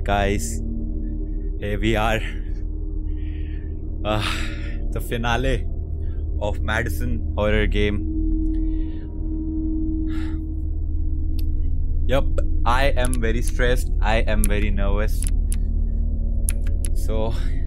guys, here we are, the finale of Madison horror game. Yup, I am very stressed, I am very nervous. So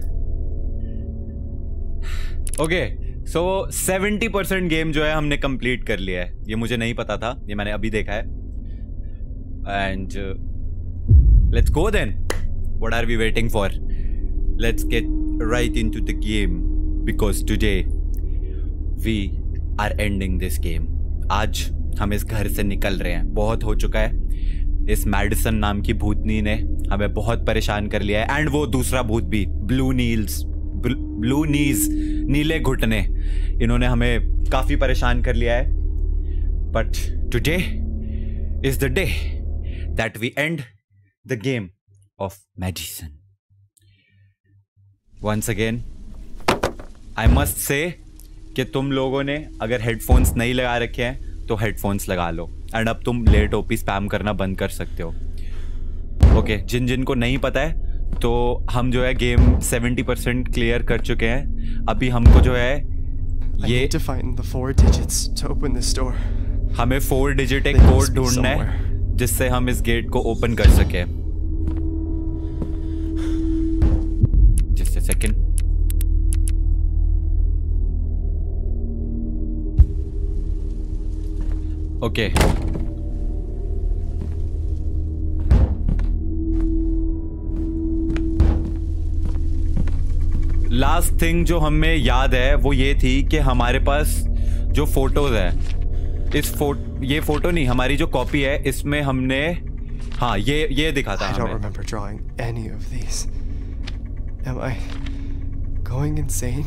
okay, so 70% game जो है हमने complete कर लिया है. ये मुझे नहीं पता था, ये मैंने अभी देखा है. And let's go then. What are we waiting for? Let's get right into the game because today we are ending this game. आज हम इस घर से निकल रहे हैं. बहुत हो चुका है. इस मैडिसन नाम की भूतनी ने हमें बहुत परेशान कर लिया है. एंड वो दूसरा भूत भी, ब्लू नीज, नीले घुटने, इन्होंने हमें काफी परेशान कर लिया है. But today is the day that we end the game of Madison. Once again, I must say कि तुम लोगों ने अगर हेडफोन्स नहीं लगा रखे हैं तो हेडफोन्स लगा लो. एंड अब तुम लेट ओपी स्पैम करना बंद कर सकते हो. ओके, जिन को नहीं पता है तो हम जो है गेम 70% क्लियर कर चुके हैं. अभी हमको जो है ये हमें 4 डिजिट एक कोड ढूंढना है जिससे हम इस गेट को ओपन कर सके. Just a second. Okay, last thing जो हमें याद है वो ये थी कि हमारे पास जो फोटोज है, ये फोटो नहीं, हमारी जो कॉपी है इसमें हमने, हाँ, ये दिखा था. I don't remember drawing any of these. Am I going insane?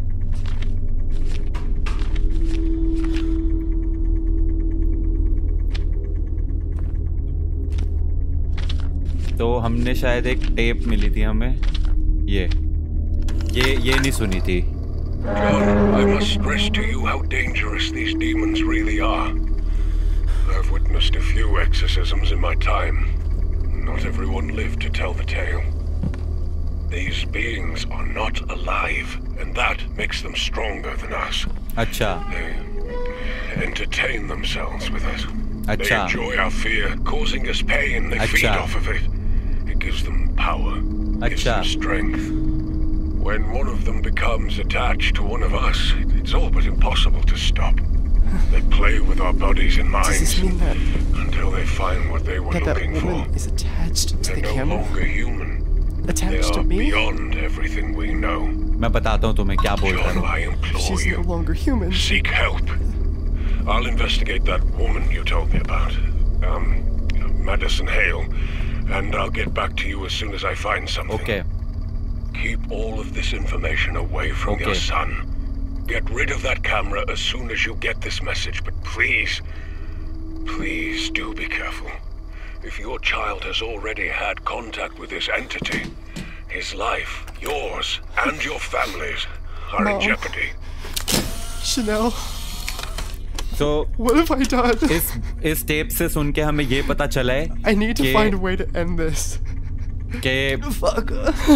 तो हमने शायद एक टेप मिली थी हमें. ये नहीं सुनी थी. John, I must stress to you how dangerous these demons really are. I've witnessed a few exorcisms in my time. Not everyone lived to tell the tale. These beings are not alive, and that makes them stronger than us. Acha. They entertain themselves with us. Acha. They enjoy our fear, causing us pain. They feed off of it. It gives them power, gives them strength. When one of them becomes attached to one of us, it's all but impossible to stop. They play with our bodies and minds. Does this mean that until they find what they were looking for? That woman is attached to the camera? They're no longer human. Attached to me? They are beyond everything we know. मैं बताता हूँ तुम्हें क्या बोल रहा हूँ. John, I implore She's you. no longer human. Seek help. I'll investigate that woman you told me about. Madison Hale, and I'll get back to you as soon as I find something. Okay. Keep all of this information away from your son. Get rid of that camera as soon as you get this message, but please do be careful. If your child has already had contact with this entity, his life, yours, and your family's are in jeopardy. Chanel. So, what have I done? इस tape से सुन के हमें ये पता चला है I need to find a way to end this. Fuck.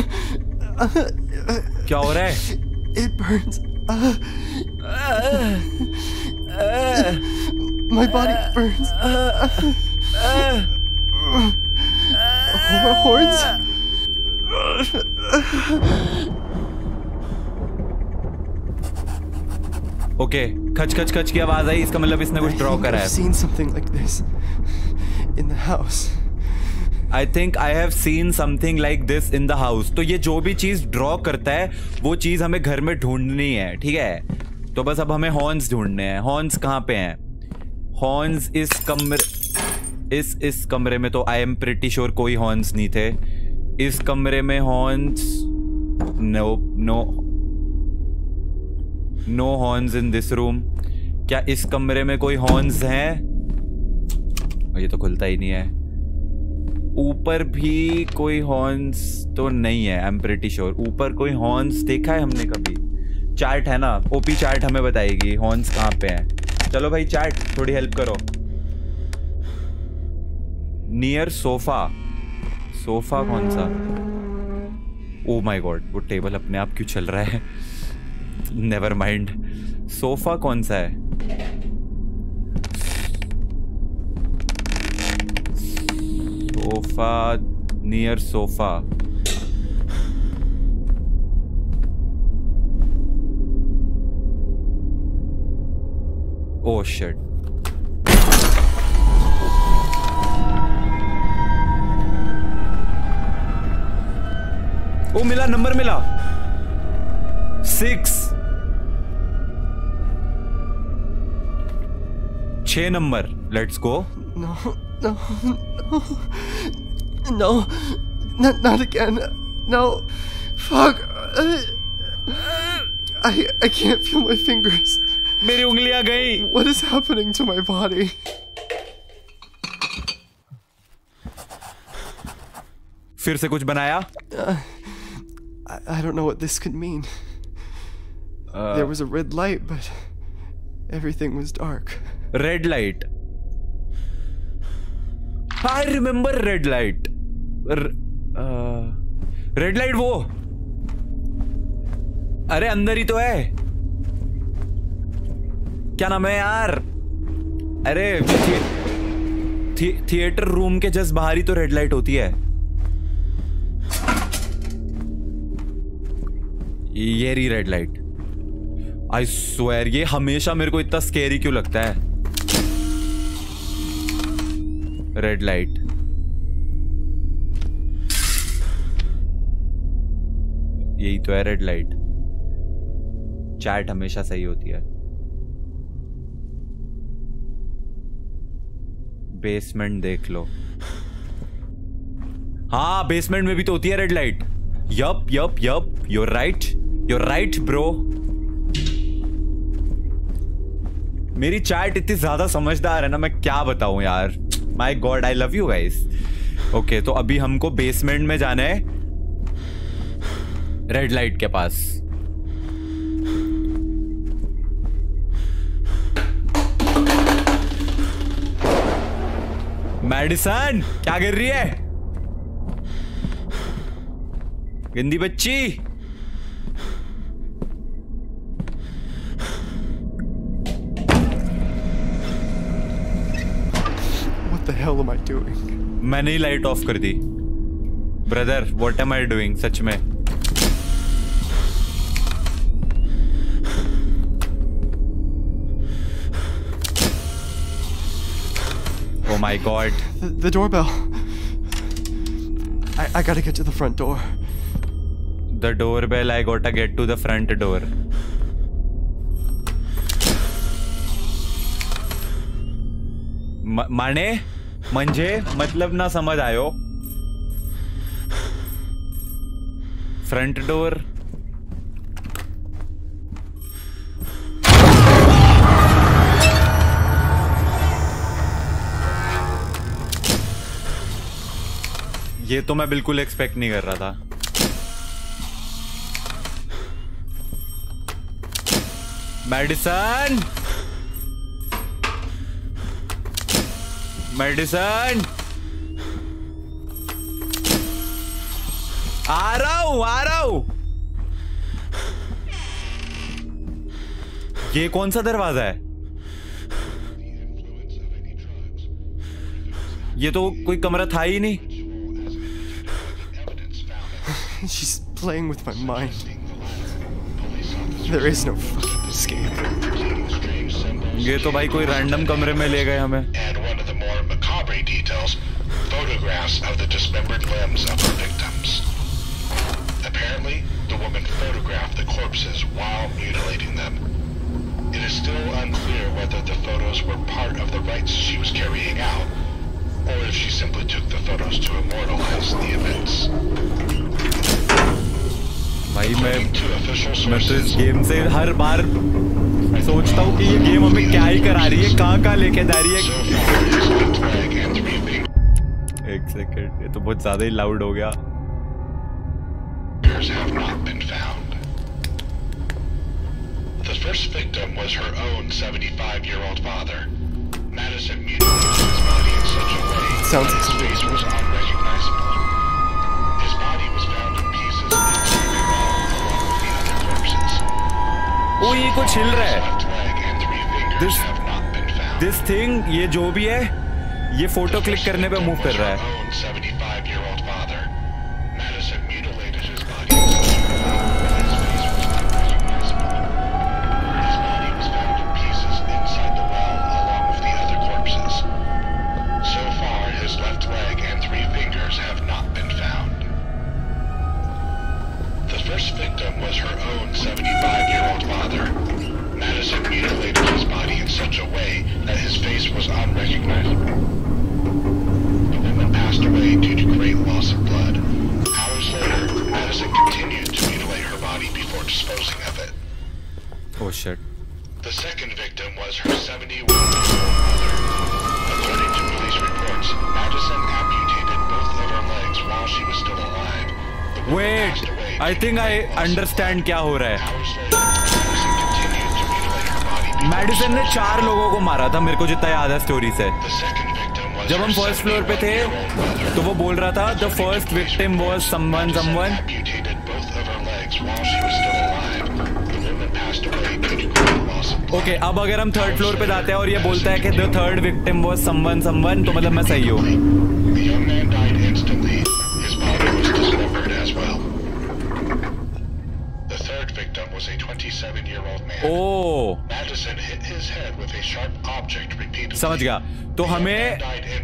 क्या हो रहा है? It burns. My body burns. Horns. Okay, खच की आवाज आई. इसका मतलब इसने कुछ ड्रॉ करा है. I've seen something like this in the house. I think I have seen something like this in the house. तो ये जो भी चीज ड्रॉ करता है वो चीज हमें घर में ढूंढनी है, ठीक है? तो बस अब हमें हॉर्न्स ढूंढने हैं. हॉर्न्स कहाँ पे हैं? हॉर्न्स इस कमरे में तो आई एम प्रिटी श्योर कोई हॉर्न्स नहीं थे. इस कमरे में horns, no horns in this room. क्या इस कमरे में कोई हॉर्न्स हैं? ये तो खुलता ही नहीं है. ऊपर भी कोई हॉर्न्स तो नहीं है. आई एम प्रिटी श्योर ऊपर कोई हॉर्न्स देखा है हमने कभी. चैट है ना, ओपी चैट हमें बताएगी हॉर्न्स कहाँ पे हैं. चलो भाई चैट थोड़ी हेल्प करो. Near sofa. सोफा कौन सा? ओ माय गॉड, वो टेबल अपने आप क्यों चल रहा है? Never mind. सोफा कौन सा है? Sofa, near sofa. Oh shit. Oh मिला, नंबर मिला 6 number. Let's go. No, no, no, no, not again. No, fuck. I can't feel my fingers. मेरी उंगलियां गई। What is happening to my body? फिर से कुछ बनाया? I don't know what this could mean. There was a red light, but everything was dark. Red light. I remember red light. Red light वो। अरे अंदर ही तो है। क्या नाम है यार? अरे थिएटर रूम के जस्ट बाहर ही तो रेड लाइट होती है। ये रही रेड लाइट। आई स्वेयर ये हमेशा मेरे को इतना स्केरी क्यों लगता है? Red light. यही तो है रेड लाइट। चैट हमेशा सही होती है। बेसमेंट देख लो। हाँ बेसमेंट में भी तो होती है red light. Yup yup yup, you're right bro. मेरी चैट इतनी ज्यादा समझदार है ना, मैं क्या बताऊं यार। My god, I love you guys. Okay तो अभी हमको बेसमेंट में जाना है रेड लाइट के पास। मेडिसन क्या कर रही है गंदी बच्ची? What the hell am I doing? मैंने ही लाइट ऑफ कर दी। Brother what am I doing? सच में Oh my god. The doorbell. I gotta get to the front door. The doorbell, I gotta get to the front door. माने म्हणजे मतलब ना समझ आयो। Front door. ये तो मैं बिल्कुल एक्सपेक्ट नहीं कर रहा था। मेडिसन मेडिसन आ रहा हूं। ये कौन सा दरवाजा है? ये तो कोई कमरा था ही नहीं। She's playing with my mind. There is no fucking escape. ये तो भाई कोई रैंडम कमरे में ले गए हमें। And one of the more macabre details, photographs of the dismembered limbs of her victims. Apparently, the woman photographed the corpses while mutilating them. It is still unclear whether the photos were part of the rites she was carrying out, or if she simply took the photos to immortalize the events. भाई मैं तो इस game से हर बार सोचता हूँ कि ये game हमें क्या ही करा रही है, कहाँ लेके जा रही है। एक सेकंड, ये तो बहुत ज्यादा ही लाउड हो गया। Have not been found. The first victim was her own 75-year-old father. Madison mutilated his body in such a way that his face was unrecognizable. कोई कुछ हिल रहा है। दिस थिंग, ये जो भी है, ये फोटो क्लिक करने पे मूव कर रहा है। Oh shit. The second victim was her 71-year-old mother. According to police reports, Madison amputated both of her legs while she was still alive. Wait, I think I understand क्या हो रहा है। Medicine ने 4 लोगों को मारा था, मेरे को जितना याद है स्टोरी से। जब हम फर्स्ट फ्लोर पे थे तो वो बोल रहा था the first victim was someone. Okay, अब अगर हम थर्ड फ्लोर पे जाते हैं और ये बोलता है कि the third victim was someone, तो मतलब मैं सही हूँ। ओह, समझ गया। तो हमें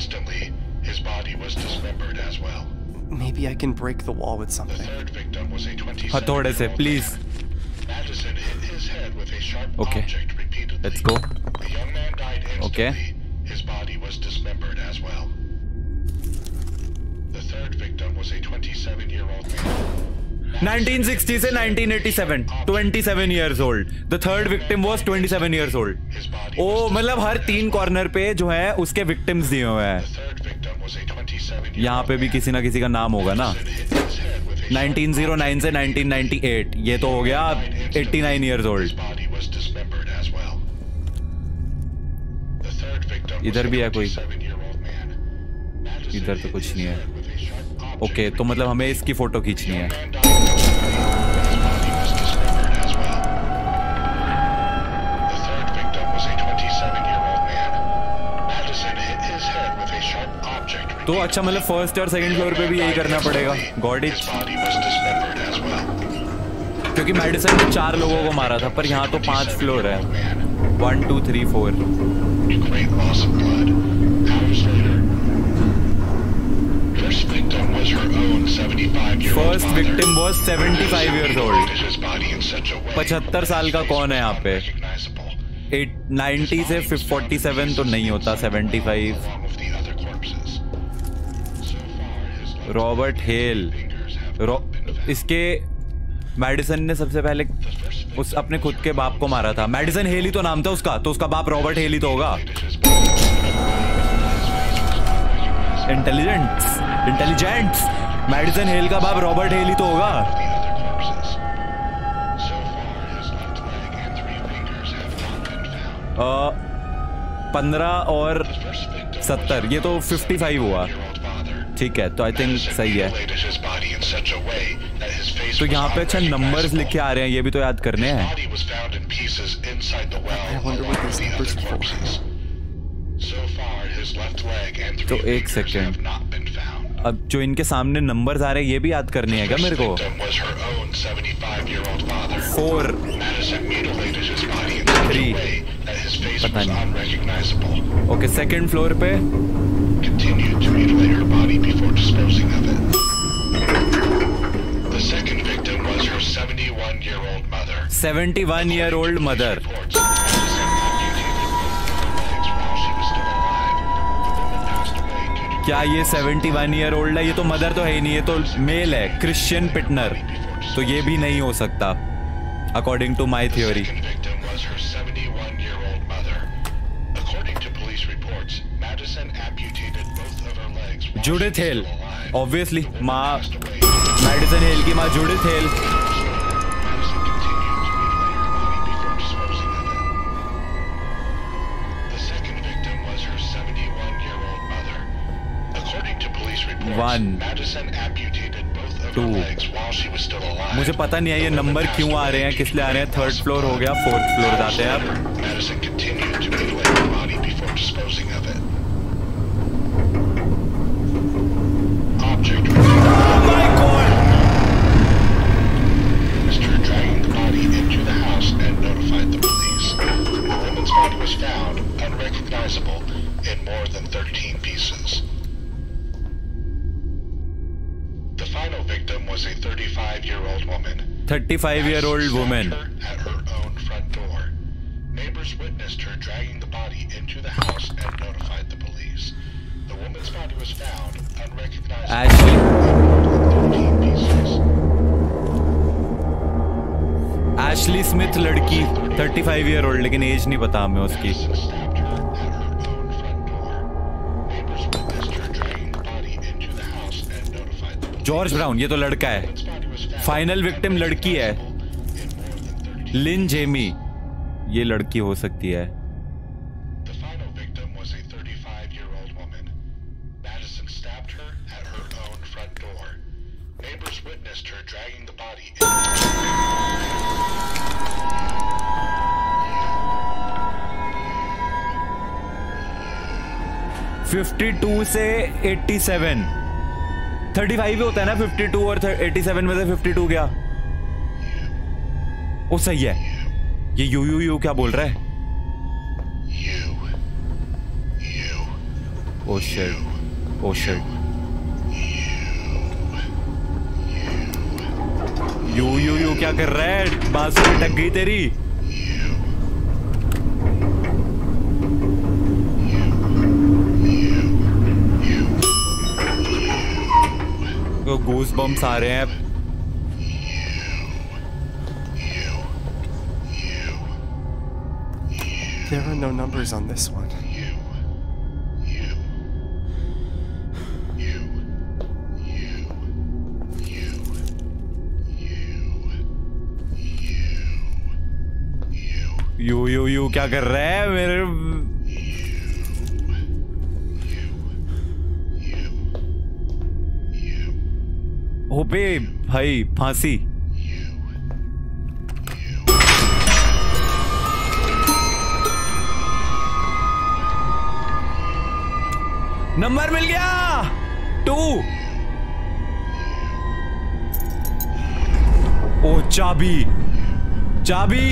Maybe I can break the wall with something. हथौड़े से, please. Okay, let's go. Okay. His body was dismembered as well. The third victim was a 27-year-old man. 1960 से 1987, 27 years old. The third victim was 27 years old. ओ मतलब हर 3 corner पे जो है उसके victims दिए हुए हैं। यहाँ पे भी किसी ना किसी का नाम होगा ना। 1909 से 1998, ये तो हो गया 89 years old. इधर भी है कोई? इधर तो कुछ नहीं है। ओके, तो मतलब हमें इसकी फोटो खींचनी है। तो अच्छा, मतलब फर्स्ट और सेकंड फ्लोर पे भी यही करना पड़ेगा। गॉड इट, क्योंकि मेडिसन ने 4 लोगों को मारा था, पर यहाँ तो 5 फ्लोर है। 1 2 3 4। First victim was 75 years old. 75 साल का कौन है यहाँ पे? 90 से 47 तो नहीं होता। 75 रॉबर्ट हेल। इसके मेडिसन ने सबसे पहले उस अपने खुद के बाप को मारा था। मेडिसन हेल ही तो नाम था उसका, तो उसका बाप रॉबर्ट हेल ही तो होगा। इंटेलिजेंट्स मेडिसन हेल का बाप रॉबर्ट हेल ही तो होगा। आ, 15 और 70, ये तो 55 हुआ। ठीक है, तो आई थिंक सही है। तो यहाँ पे अच्छा नंबर्स लिखे आ रहे हैं, ये भी तो याद करने हैं। तो एक सेकेंड, अब जो इनके सामने नंबर्स आ रहे हैं ये भी याद करने हैं क्या मेरे को? 4 3 पता नहीं। ओके, सेकेंड फ्लोर पे continued to mutilate her body before disposing of it. The second victim was her 71-year-old mother. 71-year-old mother. क्या ये 71-year-old है? ये तो मदर तो है ही नहीं, ये तो मेल है, क्रिश्चियन पिटनर। तो ये भी नहीं हो सकता according to my theory. Judith Hale, obviously माँ, मेडिसन हेल की माँ जूडिथ हेल। 2। मुझे पता नहीं है ये नंबर क्यों आ रहे हैं, किस लिए आ रहे हैं। 3rd फ्लोर हो गया, 4th फ्लोर जाते हैं अब। In more than 13 pieces. The final victim was a 35-year-old woman. 35-year-old woman. At her own front door. Neighbors witnessed her dragging the body into the house and notified the police. The woman's body was found unrecognizable Ashley. in more than 13 pieces. Ashley Smith लड़की 35-year-old, लेकिन as नहीं पता हमें उसकी। George brown, ये तो लड़का है। फाइनल विक्टिम लड़की है, लिन जेमी, ये लड़की हो सकती है। $52 से 87, 35 ही होता है ना 52 और 87 में से 52 क्या? वो सही है। ये यू क्या बोल रहा है? Oh shit, oh shit. You क्या कर रहा है? बांसुरी टक गई तेरी। तो गूस बम्स आ रहे हैं। There are no numbers on this one. You क्या कर रहा है मेरे? होपे भाई फांसी। नंबर मिल गया 2। ओ चाबी, चाबी।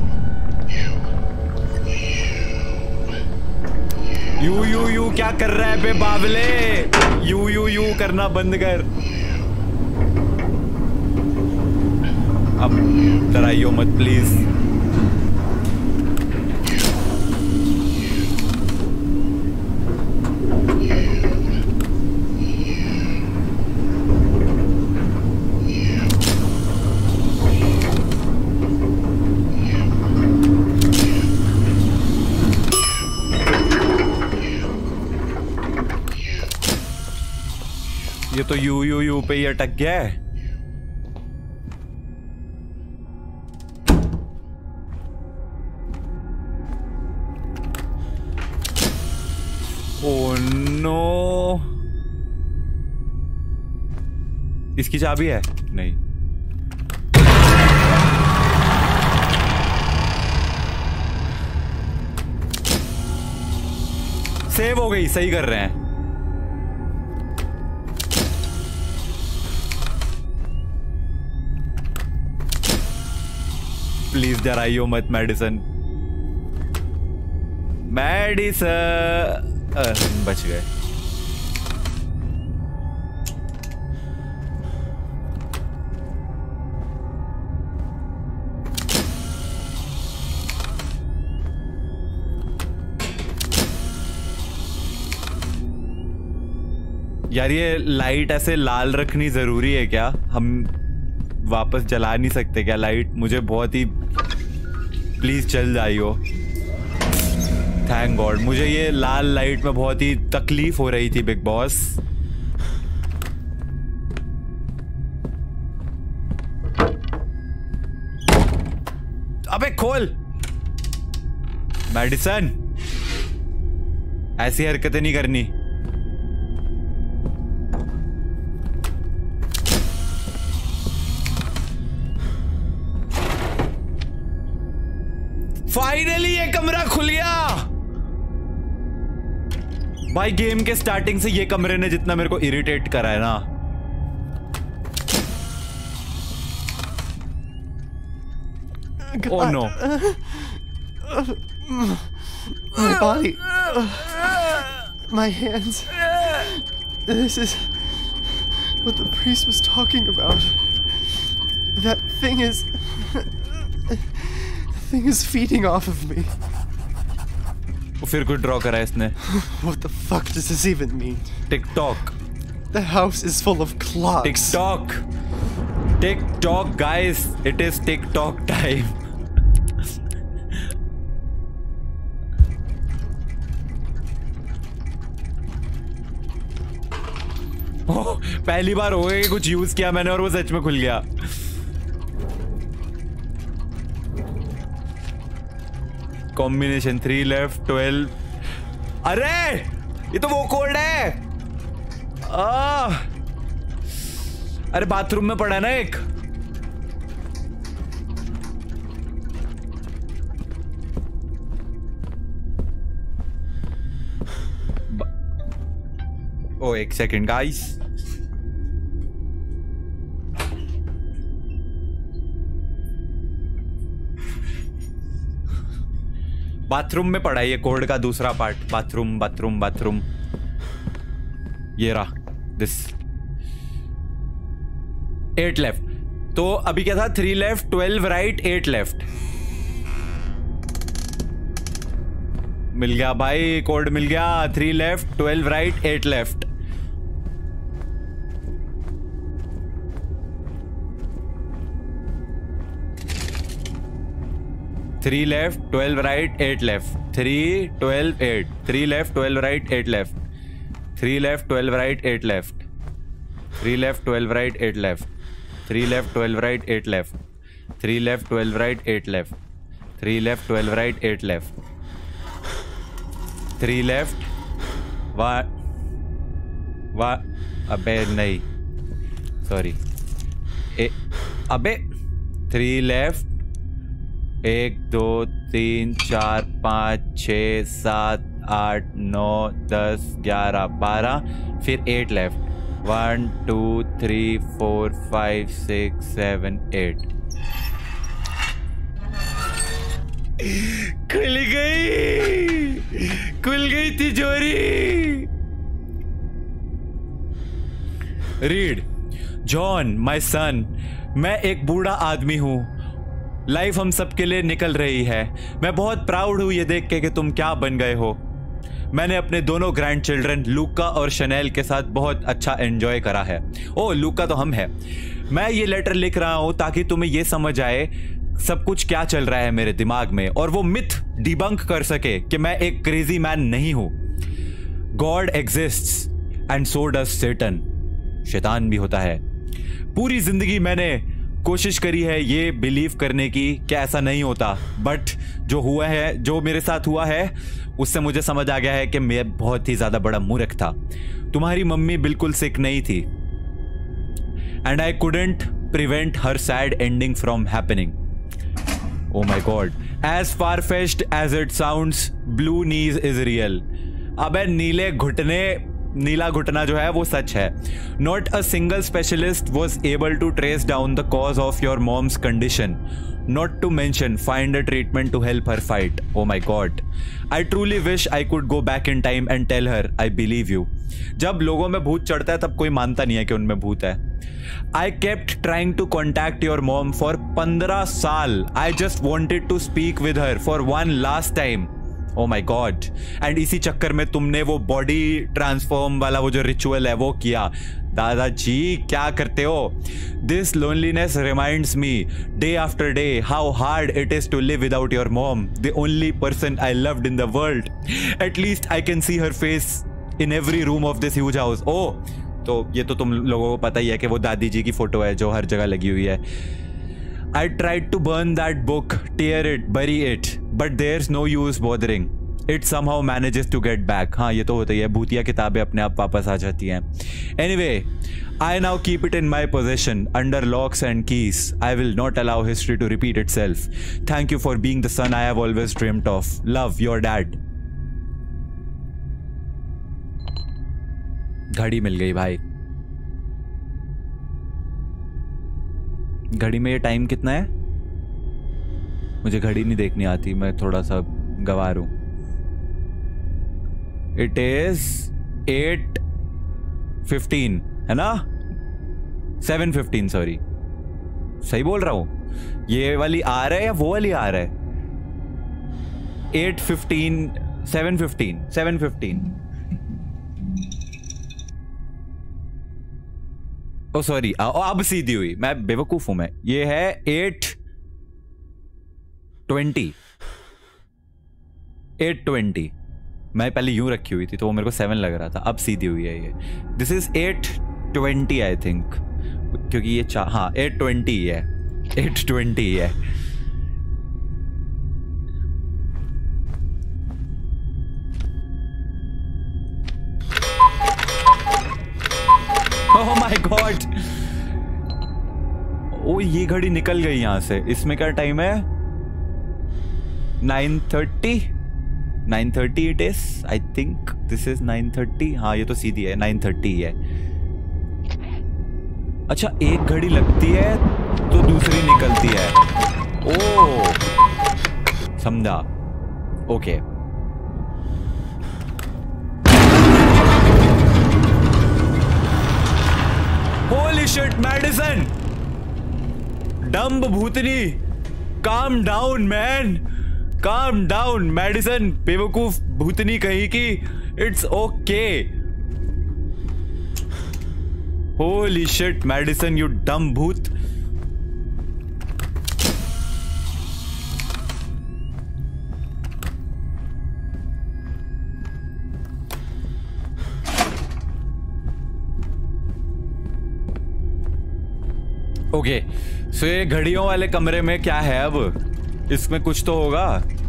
यू क्या कर रहा है बे बावले? यू करना बंद कर। अब डराइयो मत प्लीज। ये तो यू पे ही अटक गया है। ओह नो, इसकी चाबी है? नहीं। सेव हो गई, सही कर रहे हैं। प्लीज डराइयो मत मेडिसन। बच गए। यार ये लाइट ऐसे लाल रखनी जरूरी है क्या? हम वापस जला नहीं सकते क्या लाइट? मुझे बहुत ही प्लीज चल जाइयो। Thank god. मुझे ये लाल लाइट में बहुत ही तकलीफ हो रही थी बिग बॉस। अबे खोल मेडिसन, ऐसी हरकतें नहीं करनी। फाइनली ये कमरा खुल गया भाई। गेम के स्टार्टिंग से ये कमरे ने जितना मेरे को इरिटेट करा है ना, oh no, my body, my hands. This is what the priest was talking about. That thing is feeding off of me. फिर कुछ ड्रॉ करा है इसने। What the fuck does this even mean? TikTok. The house is full of clocks. TikTok. TikTok, guys. It is TikTok time. पहली बार हो गया कि कुछ यूज किया मैंने और वो सच में खुल गया। Combination 3 left 12। अरे ये तो वो कोड है। अरे बाथरूम में पड़ा है ना एक। ओ एक सेकेंड गाइस, बाथरूम में पड़ा है ये कोड का दूसरा पार्ट। बाथरूम बाथरूम बाथरूम, ये रहा दिस। 8 लेफ्ट। तो अभी क्या था? 3 लेफ्ट 12 राइट 8 लेफ्ट। मिल गया भाई, कोड मिल गया। 3 left 12 right 8 left. Three left, 12 right, 8 left. 3, 12, 8. 3 left, 12 right, 8 left. 3 left, 12 right, 8 left. 3 left, 12 right, 8 left. 3 left, 12 right, 8 left. 3 left, 12 right, 8 left. 3 left, 12 right, 8 left. 3 left. अबे नहीं, सॉरी। अबे 3 left 1 2 3 4 5 6 7 8 9 10 11 12, फिर 8 left. 1 2 3 4 5 6 7 8। खुल गई तिजोरी। रीड, जॉन माय सन, मैं एक बूढ़ा आदमी हूं। लाइफ हम सबके लिए निकल रही है। मैं बहुत प्राउड हूं ये देख के कि तुम क्या बन गए हो। मैंने अपने दोनों ग्रैंड चिल्ड्रन लूका और शनेल के साथ बहुत अच्छा एंजॉय करा है। ओ लूका तो हम है। मैं ये लेटर लिख रहा हूं ताकि तुम्हें ये समझ आए सब कुछ क्या चल रहा है मेरे दिमाग में, और वो मिथ डिबंक कर सके कि मैं एक क्रेजी मैन नहीं हूं। God exists and so does Satan. शैतान भी होता है। पूरी जिंदगी मैंने कोशिश करी है ये बिलीव करने की कि ऐसा नहीं होता, बट जो हुआ है, जो मेरे साथ हुआ है, उससे मुझे समझ आ गया है कि मैं बहुत ही ज्यादा बड़ा मूर्ख था। तुम्हारी मम्मी बिल्कुल सिक नहीं थी, and I couldn't prevent her sad ending from happening. Oh my god, as far fetched as it sounds, blue knees is real. अबे नीला घुटना जो है वो सच है। Not a single specialist was able to trace down the cause of your mom's condition, not to mention find a treatment to help her fight. Oh my god, I truly wish I could go back in time and tell her I believe you. जब लोगों में भूत चढ़ता है तब कोई मानता नहीं है कि उनमें भूत है। I kept trying to contact your mom for 15 साल। I just wanted to speak with her for one last time. Oh my god, and इसी चक्कर में तुमने वो बॉडी ट्रांसफॉर्म वाला वो जो रिचुअल है वो किया। दादाजी क्या करते हो? This loneliness reminds me day after day how hard it is to live without your mom, the only person I loved in the world. At least I can see her face in every room of this huge house. Oh तो ये तो तुम लोगों को पता ही है कि वो दादी जी की फोटो है जो हर जगह लगी हुई है। I tried to burn that book, tear it, bury it, but there's no use bothering. It somehow manages to get back. हाँ ये तो होता ही है, भूतिया किताबें अपने आप वापस आ जाती हैं। Anyway, I now keep it in my possession under locks and keys. I will not allow history to repeat itself. Thank you for being the son I have always dreamt of. Love, your dad. घड़ी मिल गई भाई। घड़ी में ये time कितना है? मुझे घड़ी नहीं देखनी आती, मैं थोड़ा सा गवार हूं। It is 8:15 है ना? 7:15 सॉरी, सही बोल रहा हूं? ये वाली आ रहा है या वो वाली आ रहा है? 8:15 7:15 ओ सॉरी, अब सीधी हुई, मैं बेवकूफ हूं मैं। ये है 8:20 मैं पहले यूं रखी हुई थी तो वो मेरे को 7 लग रहा था, अब सीधी हुई है ये। दिस इज 8:20 आई थिंक, क्योंकि ये हाँ 8:20 ही है, 8:20 ही है। ओह माय गॉड, ओ ये घड़ी निकल गई यहां से। इसमें क्या टाइम है? 9:30 it is, I think this is 9:30। हाँ ये तो सीधी है, 9:30 है। अच्छा, एक घड़ी लगती है तो दूसरी निकलती है। ओ समझा, okay. Holy shit Madison, dumb भूतनी, calm down man, calm down Madison, बेवकूफ भूतनी कहीं की। It's okay. Holy shit Madison, you dumb भूत। ओके, सो ये घड़ियों वाले कमरे में क्या है? अब इसमें कुछ तो होगा।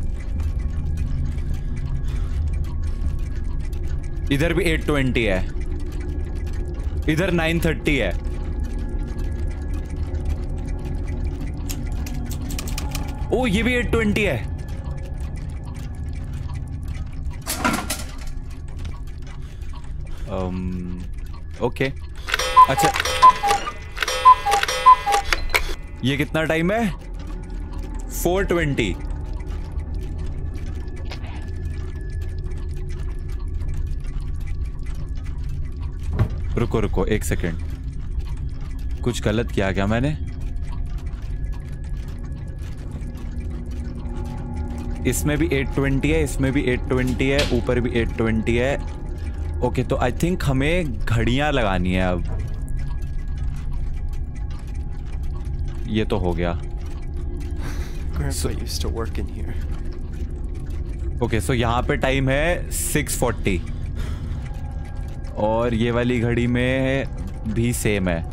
इधर भी 8:20 है, इधर 9:30 है। ओ ये भी 8:20 है। ओके अच्छा, ये कितना टाइम है? 4:20। रुको रुको एक सेकेंड, कुछ गलत किया क्या मैंने? इसमें भी 8:20 है, इसमें भी 8:20 है, ऊपर भी 8:20 है। ओके, तो आई थिंक हमें घड़ियां लगानी है अब। ये तो हो गया। Grandpa used to work in here. Okay, so यहाँ पे टाइम है 6:40 और ये वाली घड़ी में भी सेम है।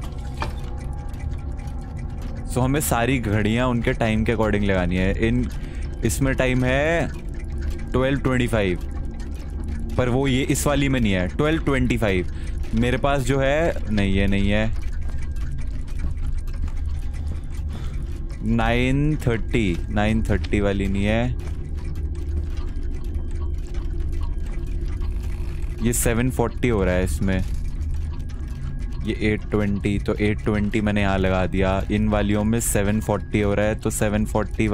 सो हमें सारी घड़ियाँ उनके टाइम के अकॉर्डिंग लगानी है। इसमें टाइम है 12:25, पर वो ये इस वाली में नहीं है। 12:25 मेरे पास जो है, नहीं ये नहीं है। 9:30 वाली नहीं है। ये 7:40 हो रहा है इसमें। ये 8:20, तो 8:20 मैंने यहाँ लगा दिया। इन वालियों में 7:40 हो रहा है, तो 7:40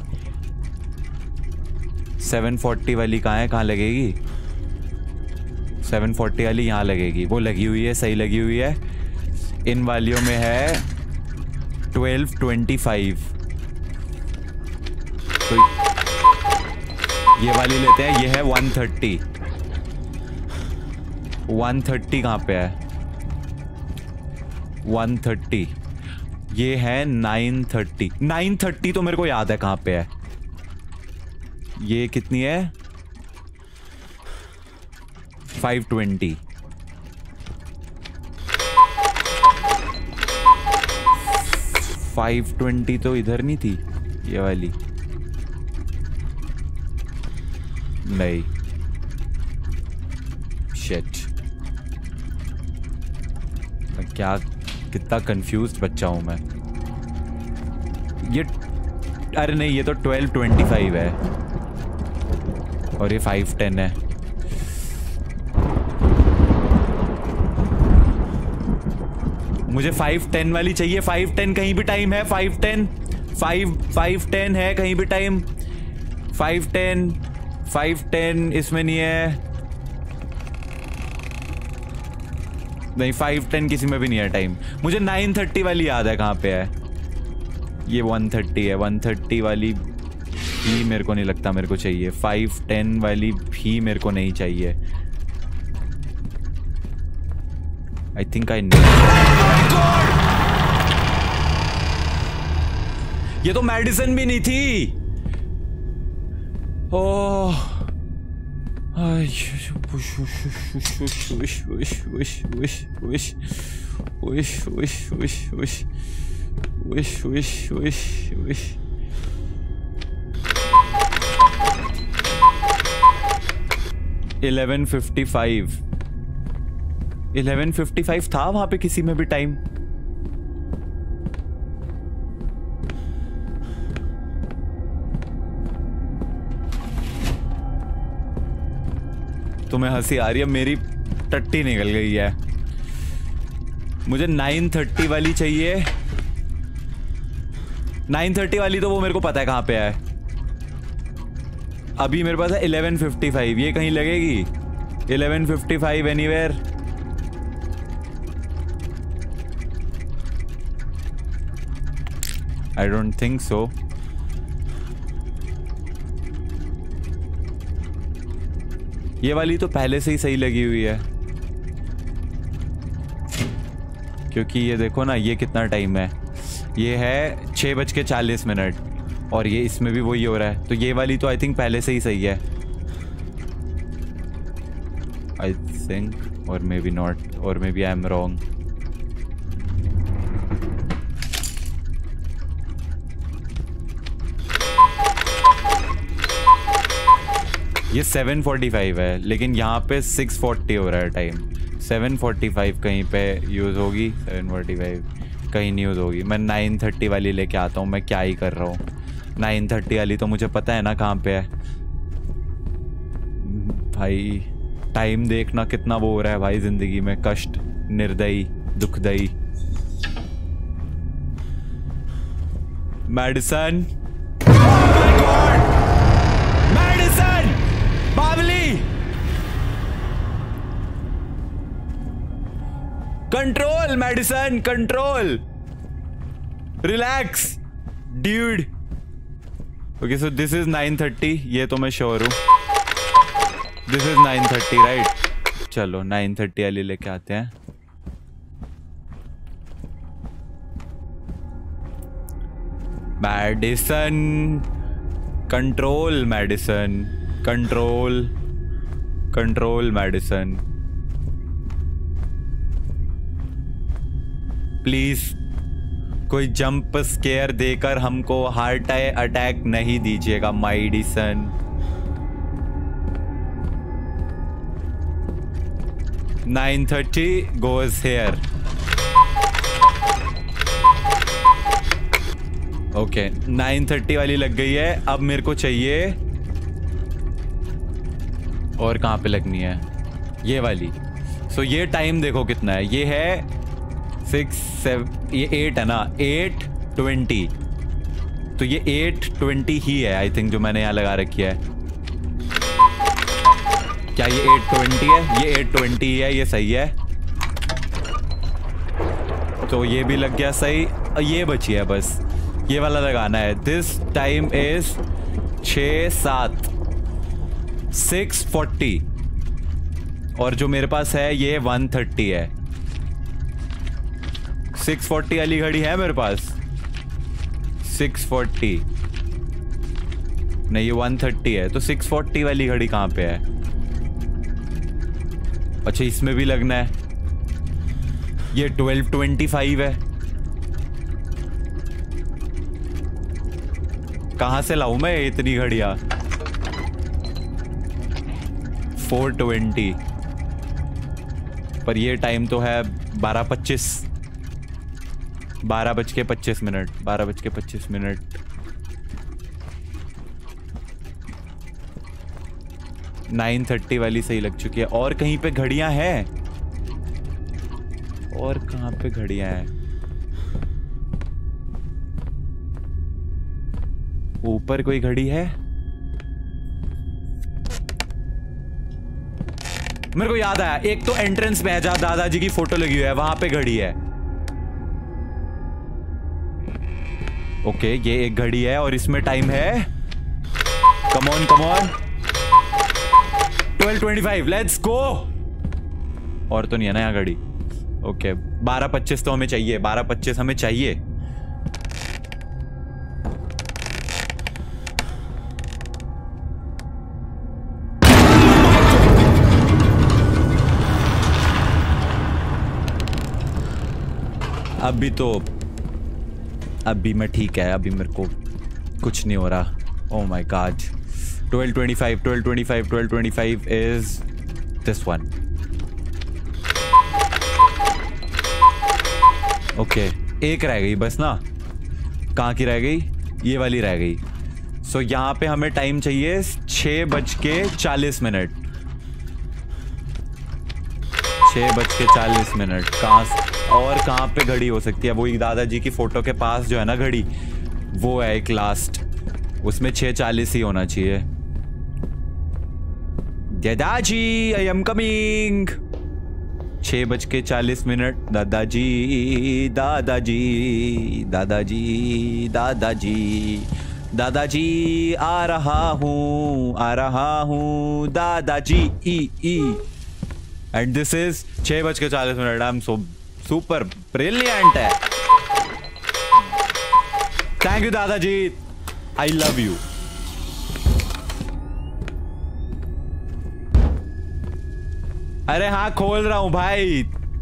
वाली कहाँ है? कहाँ लगेगी? 7:40 वाली यहाँ लगेगी। वो लगी हुई है, सही लगी हुई है। इन वालियों में है 12:25, तो ये वाली लेते हैं। ये है 1:30। 1:30 कहाँ पे है? 1:30। ये है 9:30। 9:30 तो मेरे को याद है कहाँ पे है। ये कितनी है? 5:20। 5:20 तो इधर नहीं थी ये वाली। नहीं, शिट, मैं क्या, कितना कंफ्यूज्ड बच्चा हूं मैं। ये, अरे नहीं, ये तो 12:25 है और ये 5:10 है। मुझे 5:10 वाली चाहिए। 5:10 कहीं भी टाइम है। 5:10 है कहीं भी टाइम। 5:10 इसमें नहीं है। नहीं, 5:10 किसी में भी नहीं है टाइम। मुझे 9:30 वाली याद है कहाँ पे है। ये 1:30 है। 1:30 वाली भी मेरे को नहीं लगता मेरे को चाहिए। 5:10 वाली भी मेरे को नहीं चाहिए। I think I know. ये तो मेडिसिन भी नहीं थी। ओह, $11:55 था वहां पे किसी में भी टाइम। तुम्हें हंसी आ रही है, मेरी टट्टी निकल गई है। मुझे 9:30 वाली चाहिए। 9:30 वाली तो वो मेरे को पता है कहां पे है। अभी मेरे पास है 11:55। ये कहीं लगेगी 11:55 anywhere. I don't think so. ये वाली तो पहले से ही सही लगी हुई है, क्योंकि ये देखो ना, ये कितना टाइम है। ये है 6:40 और ये इसमें भी वही हो रहा है। तो ये वाली तो आई थिंक पहले से ही सही है। आई थिंक, और मे बी नॉट, और maybe I am wrong. ये 7:45 है, लेकिन यहाँ पे 6:40 हो रहा है टाइम। 7:45 कहीं पे यूज़ होगी, 7:45 कहीं नहीं यूज़ होगी। मैं 9:30 वाली लेके आता हूँ। मैं क्या ही कर रहा हूँ। 9:30 वाली तो मुझे पता है ना कहाँ पे है। भाई टाइम देखना कितना वो हो रहा है भाई जिंदगी में। कष्ट, निर्दयी, दुखदयी। मेडिसन, मेडिसन, बावली, control, Madison, control, relax dude. Okay, so this is 9:30। ये तो मैं श्योर हूँ, दिस इज 9:30 राइट। चलो 9:30 वाली लेके आते हैं। Madison, control, Madison, control, control, Madison, please कोई जंप स्केयर देकर हमको हार्ट अटैक नहीं दीजिएगा। Medicine, $9:30 goes here. ओके, 9:30 वाली लग गई है। अब मेरे को चाहिए, और कहाँ पे लगनी है, ये वाली। सो ये टाइम देखो कितना है। ये है 6, 7, ये 8 है ना, 8:20। तो ये 8:20 ही है आई थिंक, जो मैंने यहाँ लगा रखी है। क्या ये 8:20 है? ये 8:20 ही है, ये सही है। तो ये भी लग गया सही। ये बची है बस, ये वाला लगाना है। This time is 6:07, 6:40। और जो मेरे पास है ये 1:30 है। 6:40 वाली घड़ी है मेरे पास। 6:40 नहीं, ये 1:30 है। तो 6:40 वाली घड़ी कहाँ पे है? अच्छा, इसमें भी लगना है। ये 12:25 है। कहां से लाऊं मैं इतनी घड़ियां? 4:20, पर ये टाइम तो है 12:25, 12:25, 12:25। 9:30 वाली सही लग चुकी है। और कहीं पे घड़ियां हैं? और कहाँ पे घड़ियां हैं? ऊपर कोई घड़ी है? मेरे को याद आया, एक तो एंट्रेंस में है जहां दादाजी की फोटो लगी हुई है, वहां पे घड़ी है। ओके, ये एक घड़ी है और इसमें टाइम है, कम ऑन 12:25, लेट्स गो। और तो नहीं है ना यहाँ घड़ी? ओके, 12:25 तो हमें चाहिए, 12:25 हमें चाहिए। अभी मैं ठीक है, अभी मेरे को कुछ नहीं हो रहा। Oh my god. 12:25 is this one. Okay, एक रह गई बस ना। कहाँ की रह गई? ये वाली रह गई। सो यहाँ पे हमें टाइम चाहिए 6:40। 6:40। कहाँ पे घड़ी हो सकती है? वो एक दादाजी की फोटो के पास जो है ना घड़ी, वो है एक लास्ट, उसमें 6:40 ही होना चाहिए। दादाजी, आई एम कमिंग। 6:40। दादाजी आ रहा हूँ दादाजी। And this is 6:40। I am so super brilliant है। थैंक यू दादाजी, आई लव यू। अरे हाँ, खोल रहा हूं भाई।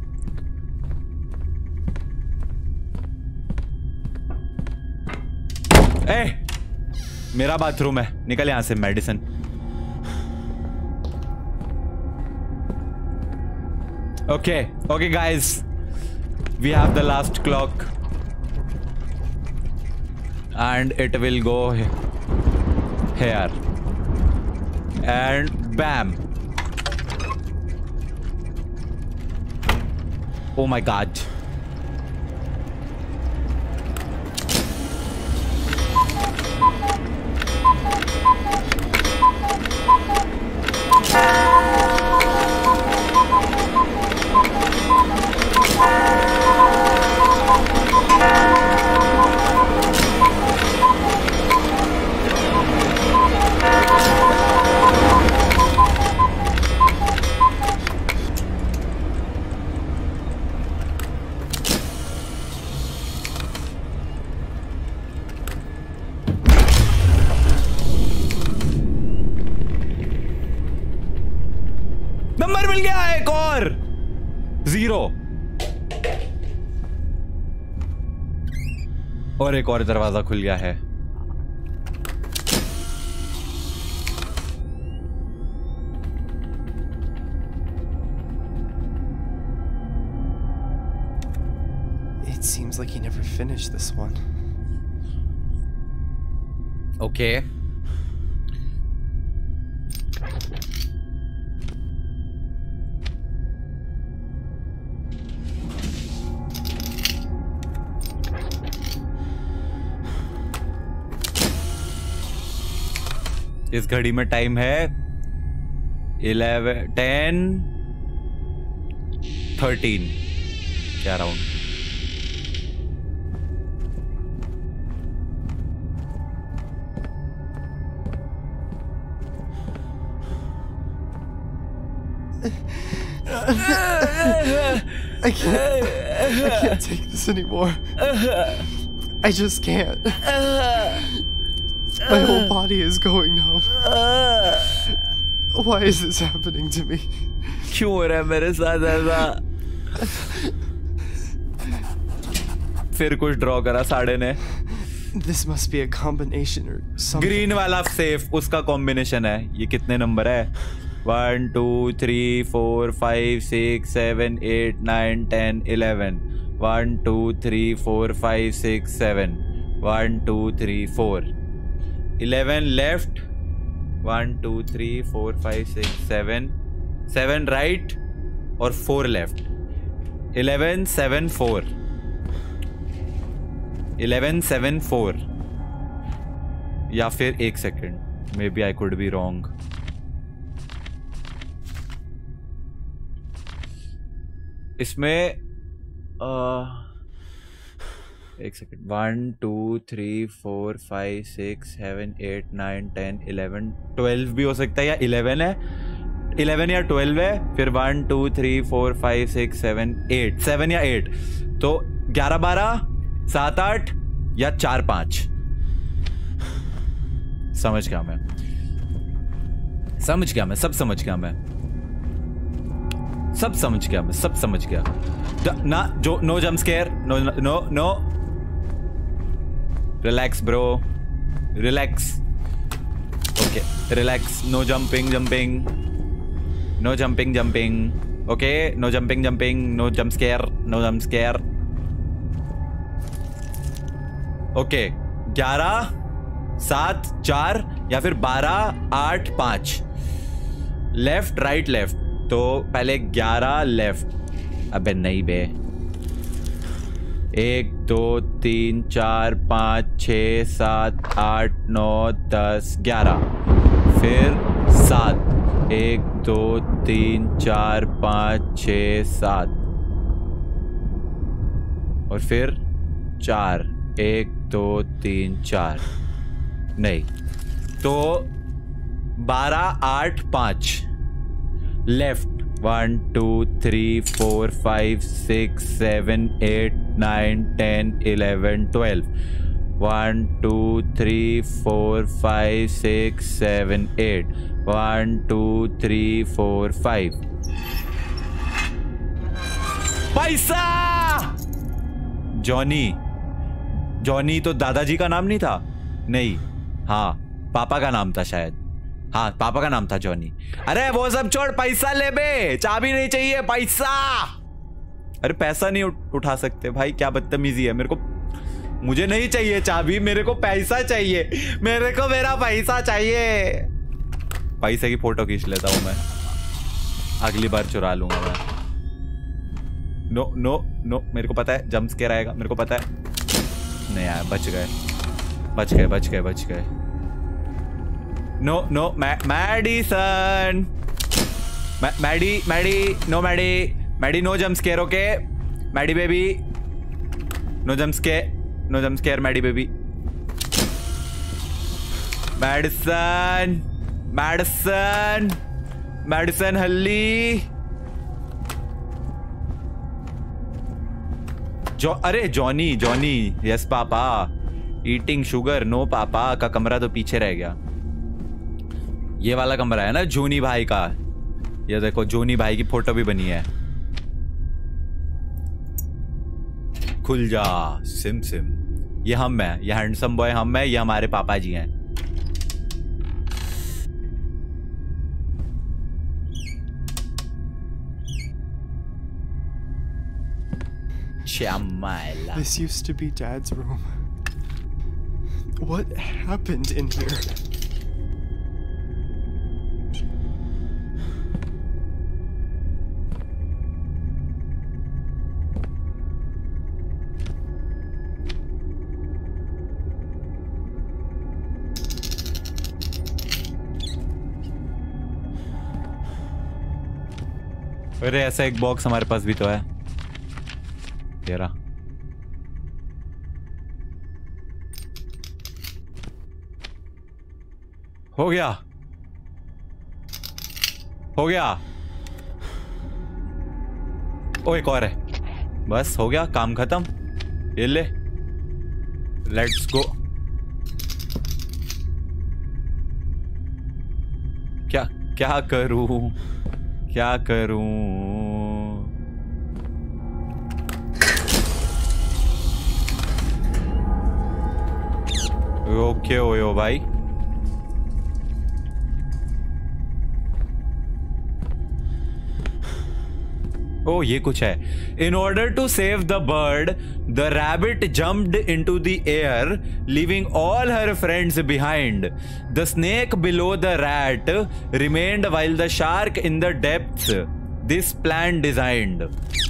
मेरा बाथरूम है, निकल यहां से। Medicine. Okay guys, we have the last clock and it will go here and bam. Oh my god. Number मिल गया एक और 0 और एक और दरवाजा खुल गया है। It seems like he never finished this one. Okay. इस घड़ी में टाइम है 10:13 क्या around. I can't take this anymore. I just can't. My whole body is going numb. Why is this happening to me? क्यों हो रहा है मेरे साथ ऐसा? फिर कुछ ड्रॉ करा साढ़े ने। This must be a combination or something. Green वाला सेफ उसका कॉम्बिनेशन है। ये कितने नंबर है? 1 2 3 4 5 6 7 8 9 10 11 1 2 3 4 5 6 7 1 2 3 4 11 left 1 2 3 4 5 6 7 7 right और 4 left 11 7 4 11 7 4 या फिर एक second maybe I could be wrong इसमें एक सेकेंड 1 2 3 4 5 6 7 8 9 10 11 12 भी हो सकता है या 11 है 11 या 12 है फिर 1 2 3 4 5 6 7 8 7 या 8 तो 11 12 7 8 या 4 5 समझ गया मैं सब समझ गया ना जो no jump scare no relax bro relax okay relax no jumping okay no jumping no jump scare okay 11 7 4 या फिर 12 8 5 लेफ्ट राइट लेफ्ट तो पहले 11 लेफ्ट अबे नहीं बे 1 2 3 4 5 6 7 8 9 10 11 फिर 7 1 2 3 4 5 6 7 और फिर 4 1 2 3 4 नहीं तो 12 8 5 लेफ्ट 1 2 3 4 5 6 7 8 9 10 11 12 1 2 3 4 5 6 7 8 1 2 3 4 5 पैसा जॉनी तो दादाजी का नाम नहीं था नहीं हाँ पापा का नाम था शायद हाँ पापा का नाम था जॉनी अरे वो सब छोड़ पैसा ले बे चाबी नहीं चाहिए पैसा अरे पैसा नहीं उठा सकते भाई क्या बदतमीजी है मुझे नहीं चाहिए चाबी मेरे को पैसा चाहिए मेरे को मेरा पैसा चाहिए पैसे की फोटो खींच लेता हूं मैं अगली बार चुरा लूंगा मैं नो मेरे को पता है जंप स्केयर आएगा मेरे को पता है नहीं आया बच गए no Madison Maddie no jump scare okay Maddie baby no jump scare Maddie baby Madison हल्ली अरे Johnny yes papa eating sugar no papa का कमरा तो पीछे रह गया ये वाला कमरा है ना जूनी भाई का ये देखो जूनी भाई की फोटो भी बनी है खुल जा सिम ये हम है ये हैंडसम बॉय हम है ये हमारे पापा जी हैं This used to be Dad's room. What happened in here? अरे ऐसा एक बॉक्स हमारे पास भी तो है तेरा हो गया ओ एक और है बस हो गया काम खत्म ये ले लेट्स गो क्या करूं ओके हो भाई Oh, ये कुछ है. In order to save the bird, the rabbit jumped into the air, leaving all her friends behind. The snake below the rat remained while the shark in the depths. This plan designed.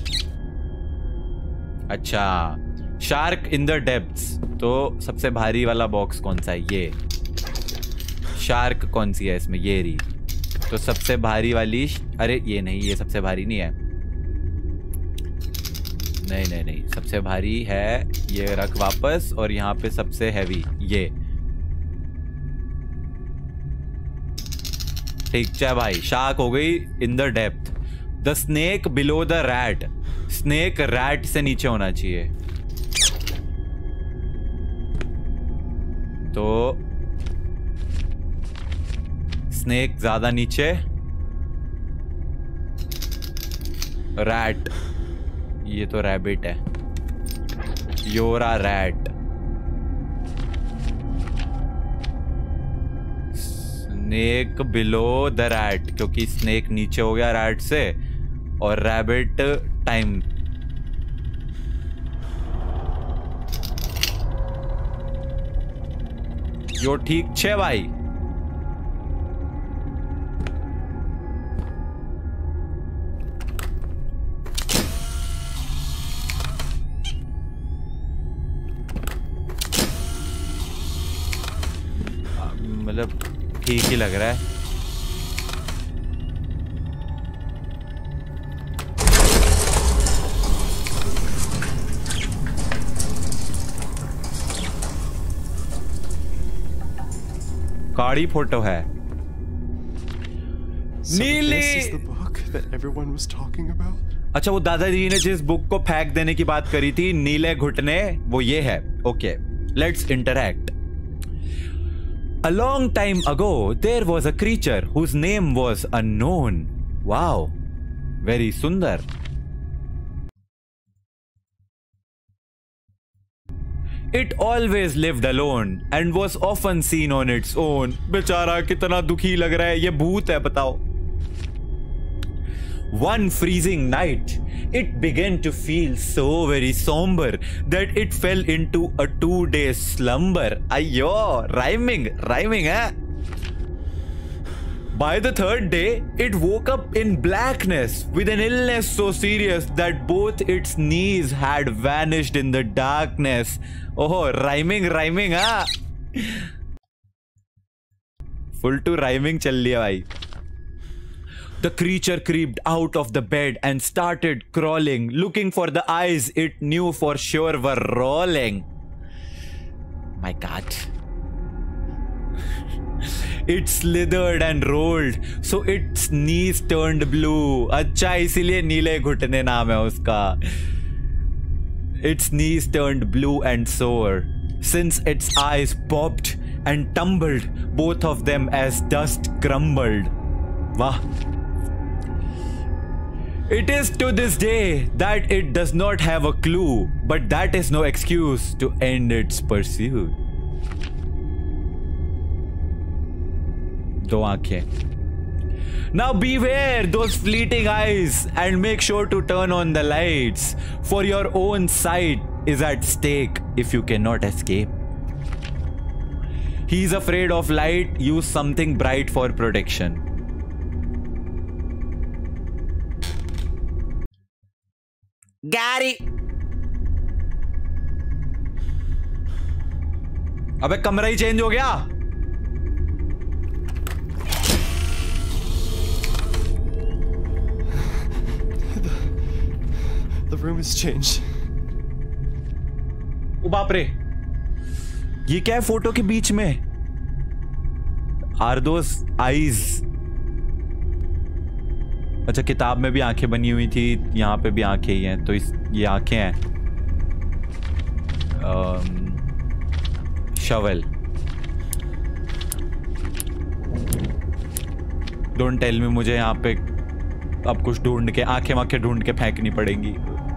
अच्छा, shark in the depths. तो सबसे भारी वाला box कौन सा है? ये. Shark कौन सी है इसमें? ये रही. तो सबसे भारी वाली, अरे ये नहीं, ये सबसे भारी नहीं है. नहीं नहीं नहीं, सबसे भारी है ये. रख वापस. और यहाँ पे सबसे हैवी ये. ठीक है भाई. शार्क हो गई in the depth. The snake below the rat. Snake rat से नीचे होना चाहिए. तो स्नेक ज्यादा नीचे. रैट, ये तो रैबिट है. योरा rat. Snake below the rat, क्योंकि स्नेक नीचे हो गया रैट से. और रैबिट टाइम. यो ठीक छे भाई. मतलब ठीक ही लग रहा है. काड़ी फोटो है. नीली. अच्छा, वो दादाजी ने जिस बुक को फेंक देने की बात करी थी, नीले घुटने, वो ये है. Okay, let's interact. A long time ago, there was a creature whose name was unknown. Wow, very sundar. It always lived alone and was often seen on its own. बेचारा कितना दुखी लग रहा है. ये भूत है, बताओ. One freezing night, it began to feel so very somber that it fell into a 2-day slumber. Ayyo, rhyming, eh? By the 3rd day, it woke up in blackness with an illness so serious that both its knees had vanished in the darkness. Oh, rhyming, ah? Full to rhyming चल लिया भाई. The creature creeped out of the bed and started crawling, looking for the eyes it knew for sure were rolling. My God. It slithered and rolled, so its knees turned blue. अच्छा, इसीलिए नीले घुटने नाम है उसका. Its knees turned blue and sore, since its eyes popped and tumbled, both of them as dust crumbled. Wah. It is to this day that it does not have a clue, but that is no excuse to end its pursuit. दो आंखें. Now beware those fleeting eyes and make sure to turn on the lights, for your own sight is at stake if you cannot escape. He is afraid of light. Use something bright for protection. Gary. अबे कमरा ही change हो गया. The room has changed. ओ बाप रे, ये क्या है photo के बीच में? Are those eyes? अच्छा, किताब में भी आंखें बनी हुई थी, यहाँ पे भी आंखें ही हैं. तो ये आंखें हैं. शवल. डोंट टेल मी मुझे यहाँ पे अब कुछ ढूंढ के आंखें ढूंढ के फेंकनी पड़ेंगी.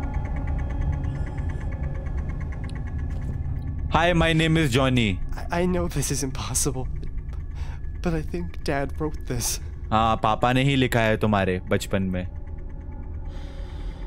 Hi, my name is Johnny. I know this is impossible, but I think Dad wrote this. हाँ, पापा ने ही लिखा है तुम्हारे बचपन में.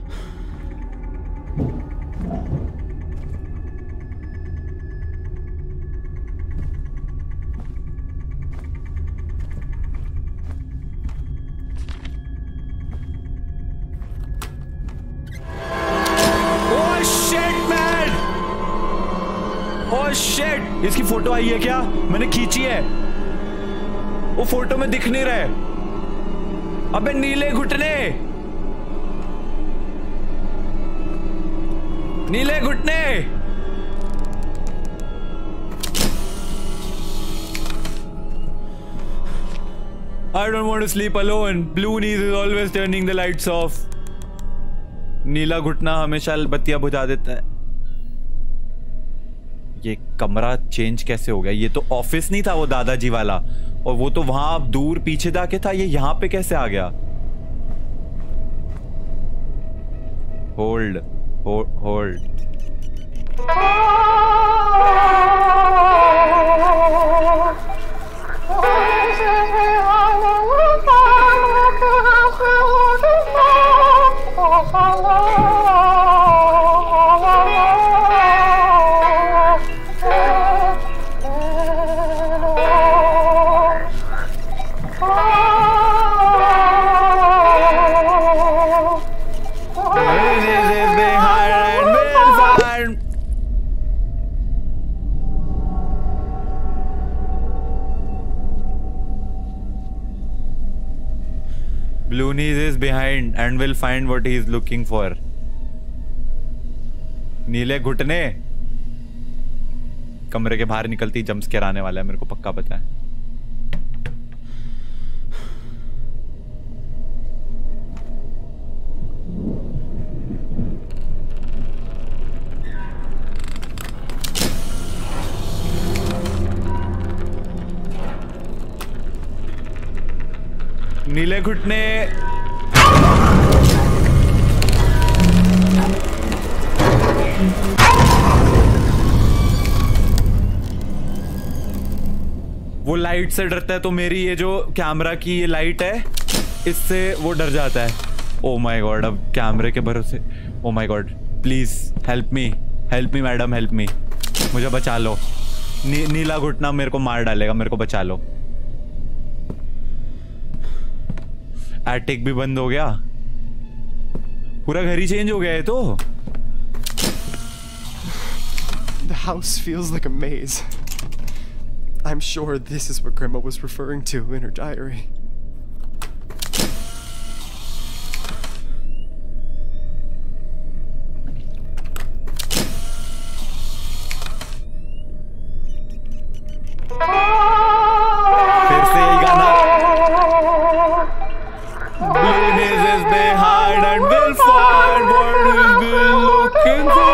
ओह शिट, इसकी फोटो आई है क्या? मैंने खींची है, वो फोटो में दिख नहीं रहे। अबे नीले घुटने, नीले घुटने। I don't want to sleep alone. Blue knees is always turning the lights off. नीला घुटना हमेशा बत्तियां बुझा देता है। ये कमरा चेंज कैसे हो गया? ये तो ऑफिस नहीं था वो दादाजी वाला, और वो तो वहां दूर पीछे जाके था। ये यहां पे कैसे आ गया? Hold hold. Blue knees is behind and will find what he is looking for. नीले घुटने कमरे के बाहर निकलती जंप स्केयर आने वाला है, मेरे को पक्का पता है। नीले घुटने। वो लाइट से डरता है, तो मेरी ये जो कैमरा की ये लाइट है इससे वो डर जाता है। ओ माय गॉड, अब कैमरे के भरोसे। Oh my god, please help me madam, help me, मुझे बचा लो। नीला घुटना मेरे को मार डालेगा, मेरे को बचा लो। एटिक भी बंद हो गया, पूरा घर ही चेंज हो गया है। तो The house feels like a maze. I'm sure this is what Grandma was referring to in her diary. फिर से यही गाना। Blue is behind and will find what he's been looking for.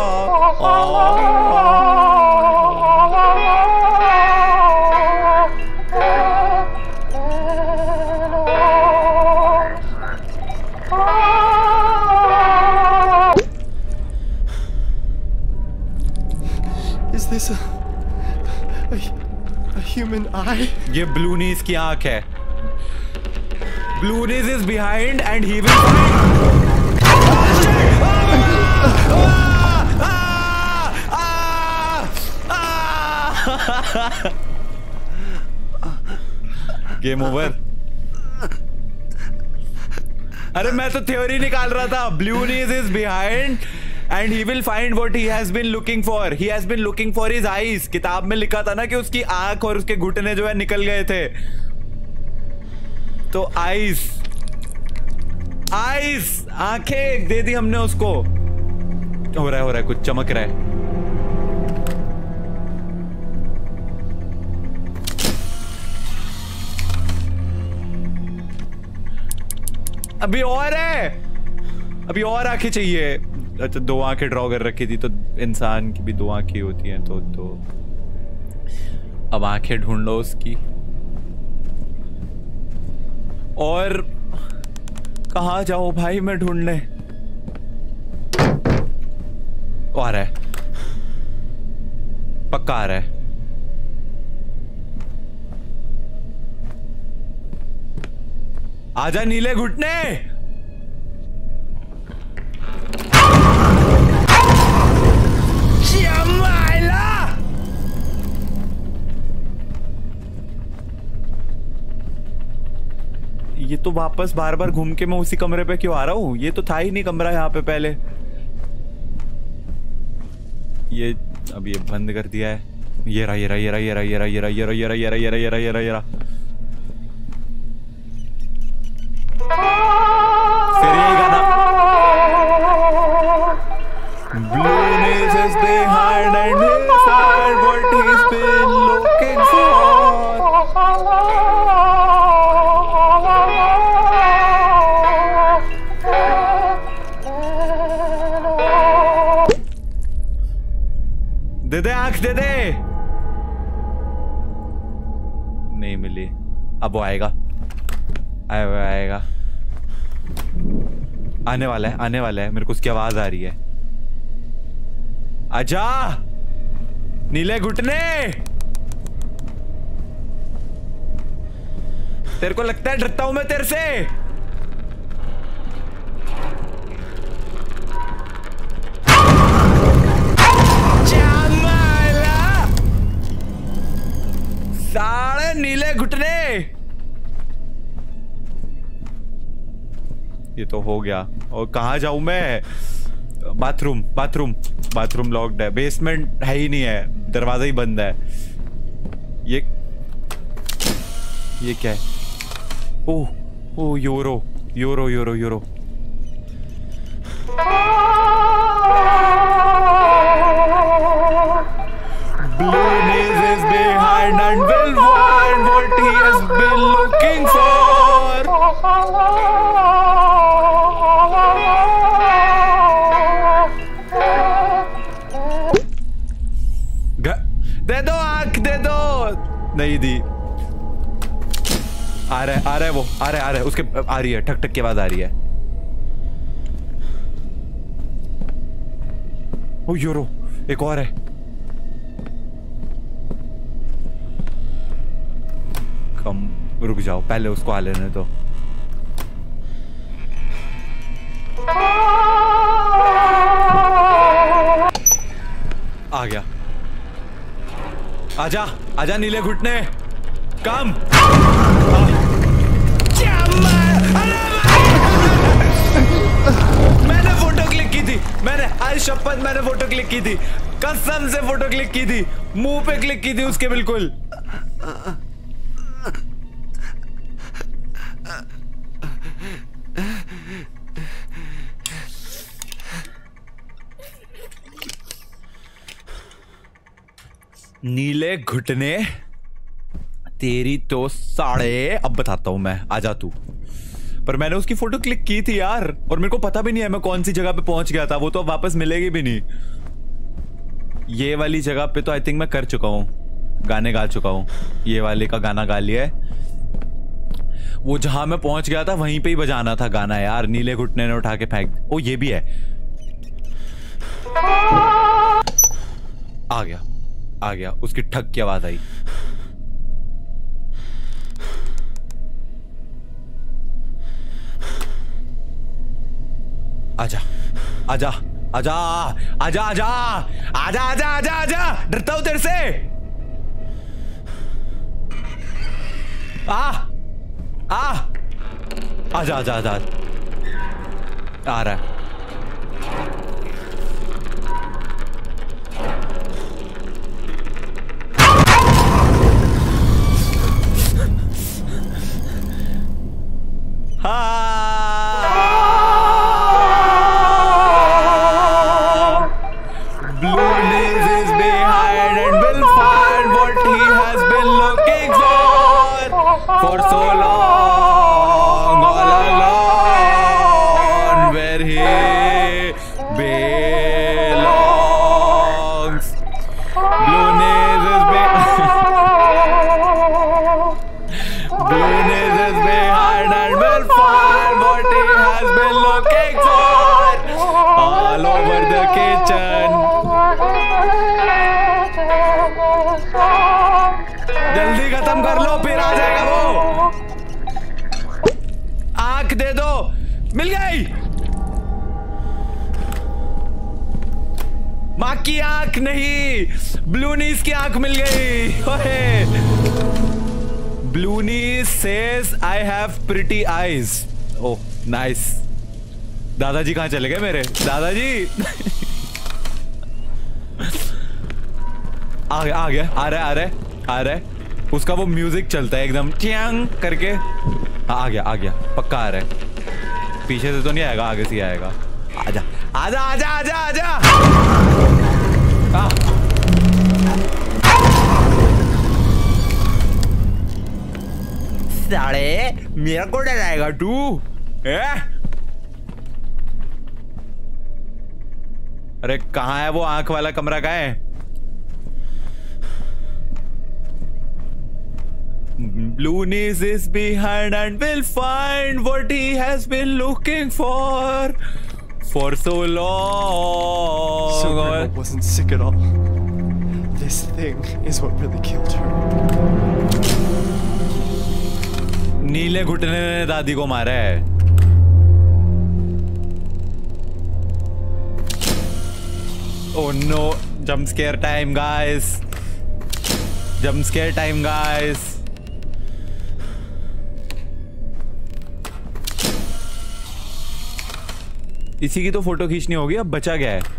Is this a human eye? ये blue knees की आंख है। Blue knees is behind and he will find. Game over. अरे मैं तो थ्योरी निकाल रहा था। Blue knees is behind and he will find what he has been looking for. He has been looking for his eyes. किताब में लिखा था ना कि उसकी आंख और उसके घुटने जो है निकल गए थे। तो आइस आंखें दे दी हमने उसको। हो रहा है कुछ चमक रहा है। अभी और है, अभी और आंखें चाहिए। अच्छा, 2 आंखें ड्रॉ कर रखी थी, तो इंसान की भी 2 आंखें होती हैं। तो अब आंखें ढूंढ लो उसकी। और कहाँ जाओ भाई मैं ढूंढने? आ रहा है, पक्का आ रहा है। आजा नीले घुटने। ये तो वापस बार बार घूम के मैं उसी कमरे पे क्यों आ रहा हूँ? ये तो था ही नहीं कमरा यहाँ पे पहले। ये अब ये बंद कर दिया है। ये रहा ये रहा ये रहा ये रहा ये रहा ये रहा ये रहा ये रहा ये रहा ये रहा ये रहा ये रहा ये रहा। फिर यही गाना। Blueness is behind and inside what he's been looking for. दे दे आंख दे दे। नहीं मिली। अब वो आएगा आएगा। आने वाला है मेरे को उसकी आवाज आ रही है। आजा नीले घुटने। तेरे को लगता है डरता हूं मैं तेरे से? साले नीले घुटने। ये तो हो गया। और कहाँ जाऊं मैं? बाथरूम लॉक्ड है। बेसमेंट है ही नहीं है, दरवाजा ही बंद है। ये क्या है? Oh euro. Blueness is behind and will find what he has been looking for. दे दो आंख दे दो। नहीं दी। आ रहा है वो आ रहा है उसके आ रही है ठक ठक की आवाज आ रही है। ओ यूरो एक और है। कम रुक जाओ पहले उसको आ लेने दो। आ गया। आजा नीले घुटने कम। मैंने फोटो क्लिक की थी। मैंने आज शपथ मैंने फोटो क्लिक की थी। कसम से फोटो क्लिक की थी। मुंह पे क्लिक की थी उसके बिल्कुल। नीले घुटने तेरी तो साढ़े। अब बताता हूं मैं। आजा तू। पर मैंने उसकी फोटो क्लिक की थी यार, और मेरे को पता भी नहीं है मैं कौन सी जगह पे पहुंच गया था। वो तो अब वापस मिलेगी भी नहीं। ये वाली जगह पे तो आई थिंक मैं कर चुका हूं, गाने गा चुका हूं। ये वाले का गाना गा लिया है। वो जहां मैं पहुंच गया था वहीं पे ही बजाना था गाना यार। नीले घुटने ने उठा के फेंक। ओ ये भी है। आ गया उसकी ठक की आवाज आई। आजा आजा आजा आजा आजा आजा आजा आजा आजा। डरता हूं तेरे से। आजा आजा आजा। आ रहा है। Blueness is behind and will find what he has been looking for so long, all alone, where he belongs. Blueness is Blueness is behind and will find what he has been looking for all over the kitchen. जल्दी खत्म कर लो फिर आ जाएगा वो। आंख दे दो। मिल गई। माँ की आंख नहीं, ब्लूनीस की आंख मिल गई। ब्लूनीस says I have pretty eyes. Oh, nice. दादाजी कहाँ चले गए मेरे? दादाजी आ गया आ रहा है। उसका वो म्यूजिक चलता है एकदम टियांग करके। आ गया पक्का आ रहा है। पीछे से तो नहीं आएगा, आगे से ही आएगा। आजा आजा आजा आजा आजा। साले मेरा को डराएगा तू? अरे कहाँ है वो आंख वाला कमरा? कहाँ है? Loonies is behind and will find what he has been looking for so long. So Grandma wasn't sick at all. This thing is what really killed her. नीले घुटने ने दादी को मारा है। Oh no! Jump scare time, guys. Jump scare time, guys. इसी की तो फोटो खींचनी होगी। अब बचा गया है।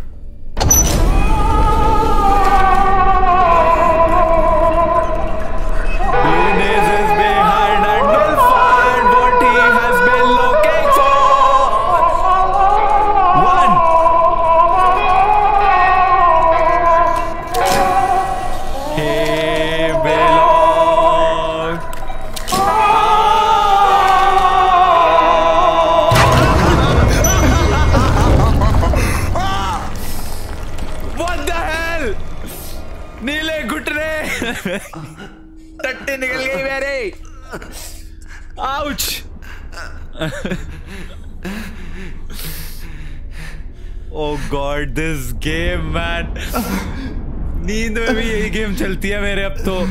टट्टी निकल गई मेरी। Ouch. Oh God, this game, man. नींद में भी यही गेम चलती है मेरे अब तो।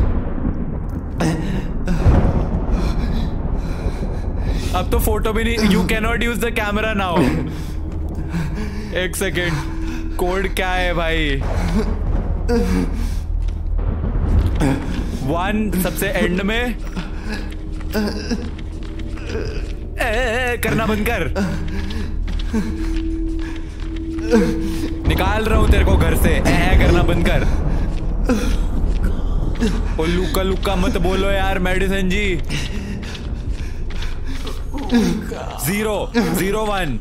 अब तो फोटो भी नहीं। You cannot use the camera now. एक सेकेंड, कोड क्या है भाई? 1 सबसे एंड में। करना बंद कर। निकाल रहा हूं तेरे को घर से। करना बंद कर। ओ लुक्का लुक्का मत बोलो यार मेडिसिन जी। 001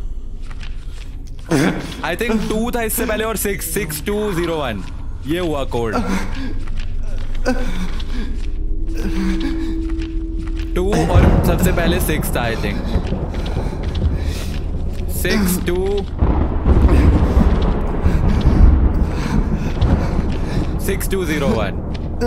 आई थिंक 2 था इससे पहले और 66201 ये हुआ कोड। 2 और सबसे पहले 6 था आई थिंक। 6201।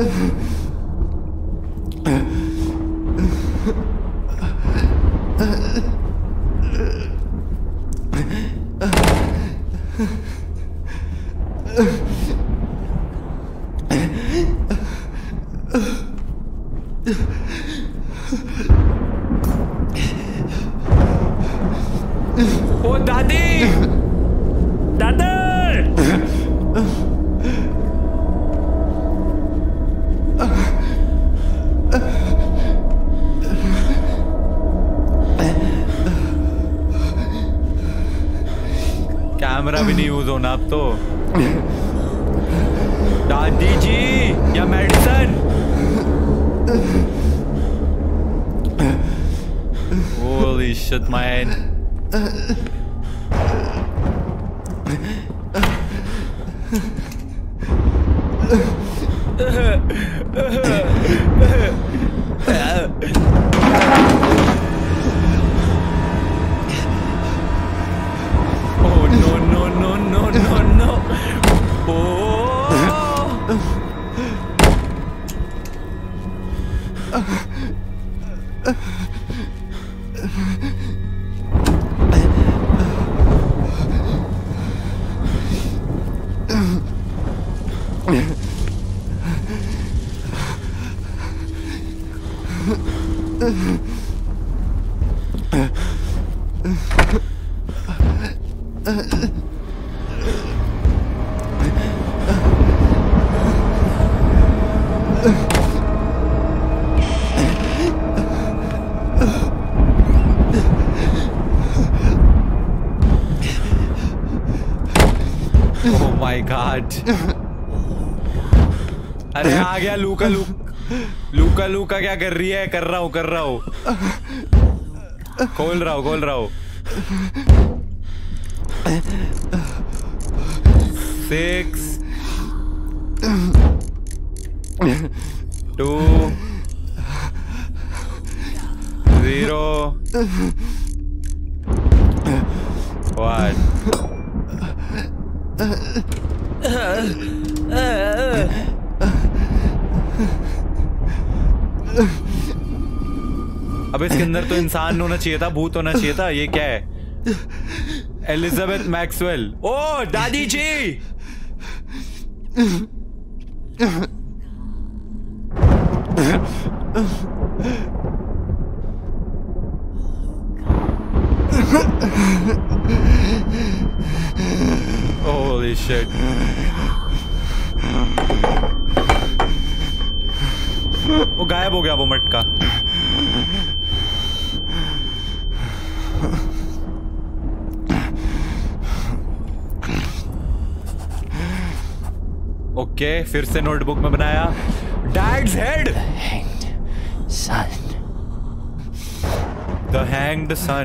ओ दादी, दादा। कैमरा भी नहीं यूज होना अब तो। दादी जी या medicine. Holy shit, man. Oh no no no no no no. Oh. Oh my God. अरे आ गया लूका लूका क्या कर रही है? कर रहा हूँ खोल रहा हूँ 6 2 0 1 अब इसके अंदर तो इंसान होना चाहिए था, भूत होना चाहिए था। ये क्या है? Elizabeth Maxwell. ओ दादी जी। Holy shit. वो गायब हो गया वो मटका। ओके, फिर से नोटबुक में बनाया dad's head. The hanged son.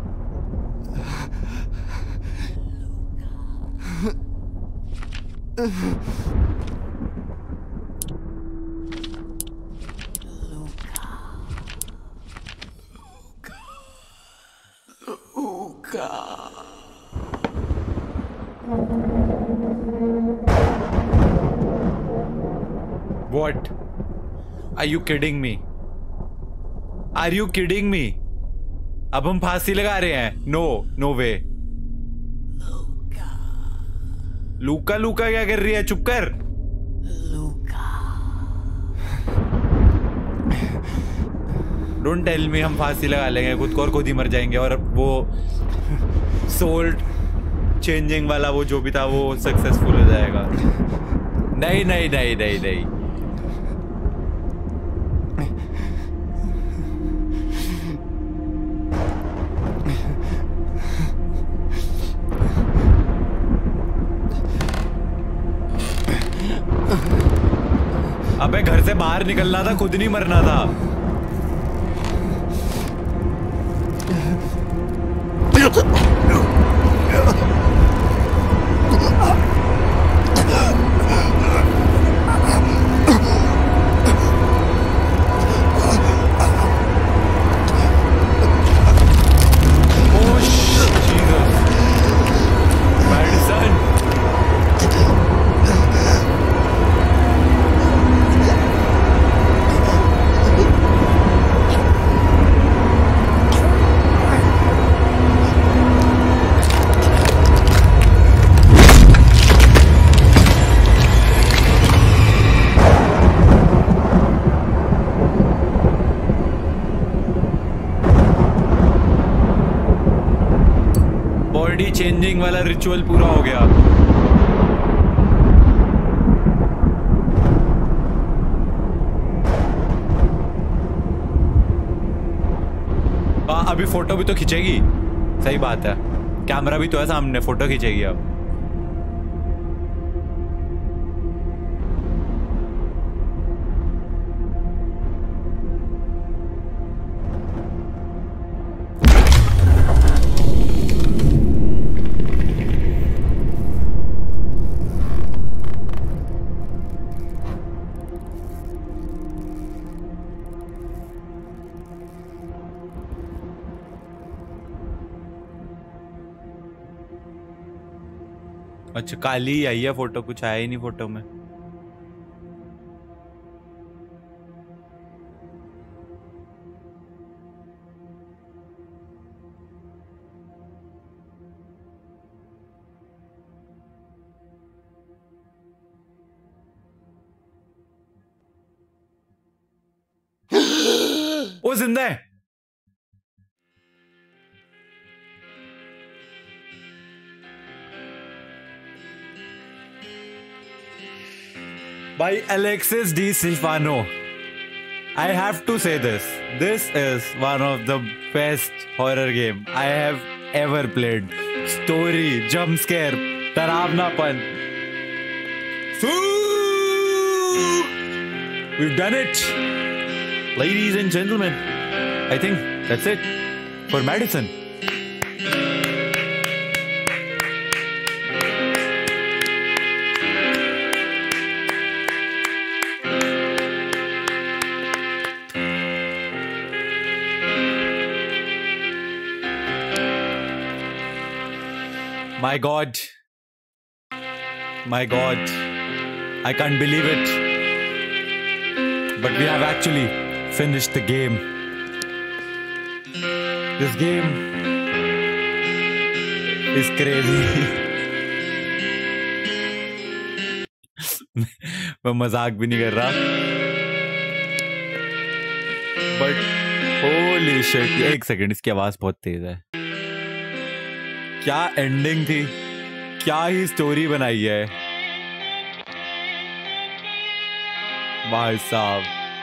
What? Are you kidding me? Are you kidding me? अब हम फांसी लगा रहे हैं? No way. लूका क्या कर रही है? चुप कर। डोंट टेल मी हम फांसी लगा लेंगे खुद को और खुद ही मर जाएंगे और वो सोल चेंजिंग वाला वो जो भी था वो सक्सेसफुल हो जाएगा। नहीं। अबे घर से बाहर निकलना था, खुद नहीं मरना था। चेंजिंग वाला रिचुअल पूरा हो गया। अभी फोटो भी तो खींचेगी। सही बात है, कैमरा भी तो है सामने, फोटो खींचेगी अब। अच्छा काली आई है फोटो, कुछ आया ही नहीं फोटो में। वो जिंदा है। By Alexis D. Silvano. I have to say this. This is one of the best horror game I have ever played. Story, jump scare, डरावनापन. We've done it, ladies and gentlemen. I think that's it for Madison. My God. My God. I can't believe it. But we have actually finished the game. This game is crazy. मैं मजाक भी नहीं कर रहा. But holy shit. एक second, इसकी आवाज बहुत तेज है. क्या एंडिंग थी, क्या ही स्टोरी बनाई है भाई साहब.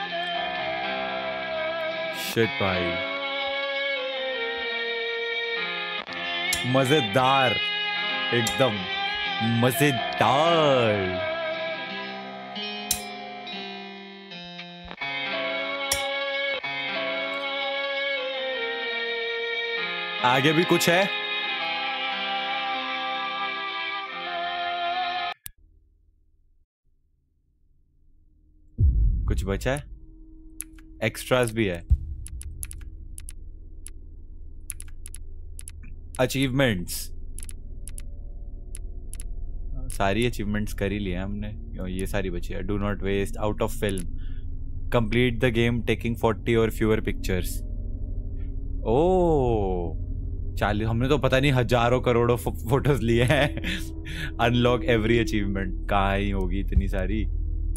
शिट भाई, मजेदार, एकदम मजेदार. आगे भी कुछ है? कुछ बचा है? एक्स्ट्रास भी है. अचीवमेंट्स, सारी अचीवमेंट्स कर ही लिए हमने. ये सारी बची है. Do not waste, out of film, complete the game taking 40 or fewer pictures. ओ 40, हमने तो पता नहीं हजारों करोड़ों फोटोज लिए हैं. अनलॉक एवरी अचीवमेंट, कहाँ ही होगी इतनी सारी.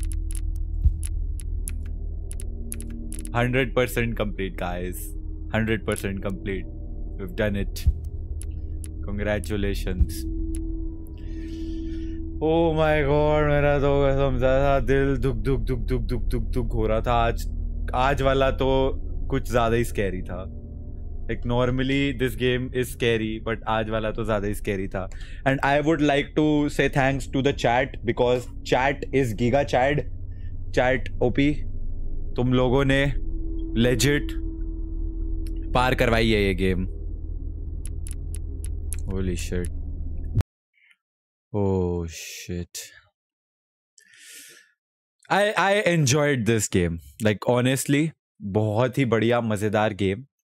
100% complete, guys. 100% complete. We've done it. Congratulations. Oh my God, मेरा तो समझा था, दिल दुख दुख दुख दुख दुख दुख दुख हो रहा था. आज वाला तो कुछ ज्यादा ही स्कैरी था. Like normally this game is scary, but आज वाला तो ज्यादा ही स्कैरी था. And I would like to say thanks to the chat because chat is Giga Chad. Chat OP. तुम लोगों ने लेजिट पार करवाई है ये game. Holy shit. Oh shit. I enjoyed this game. Like honestly, बहुत ही बढ़िया मजेदार गेम.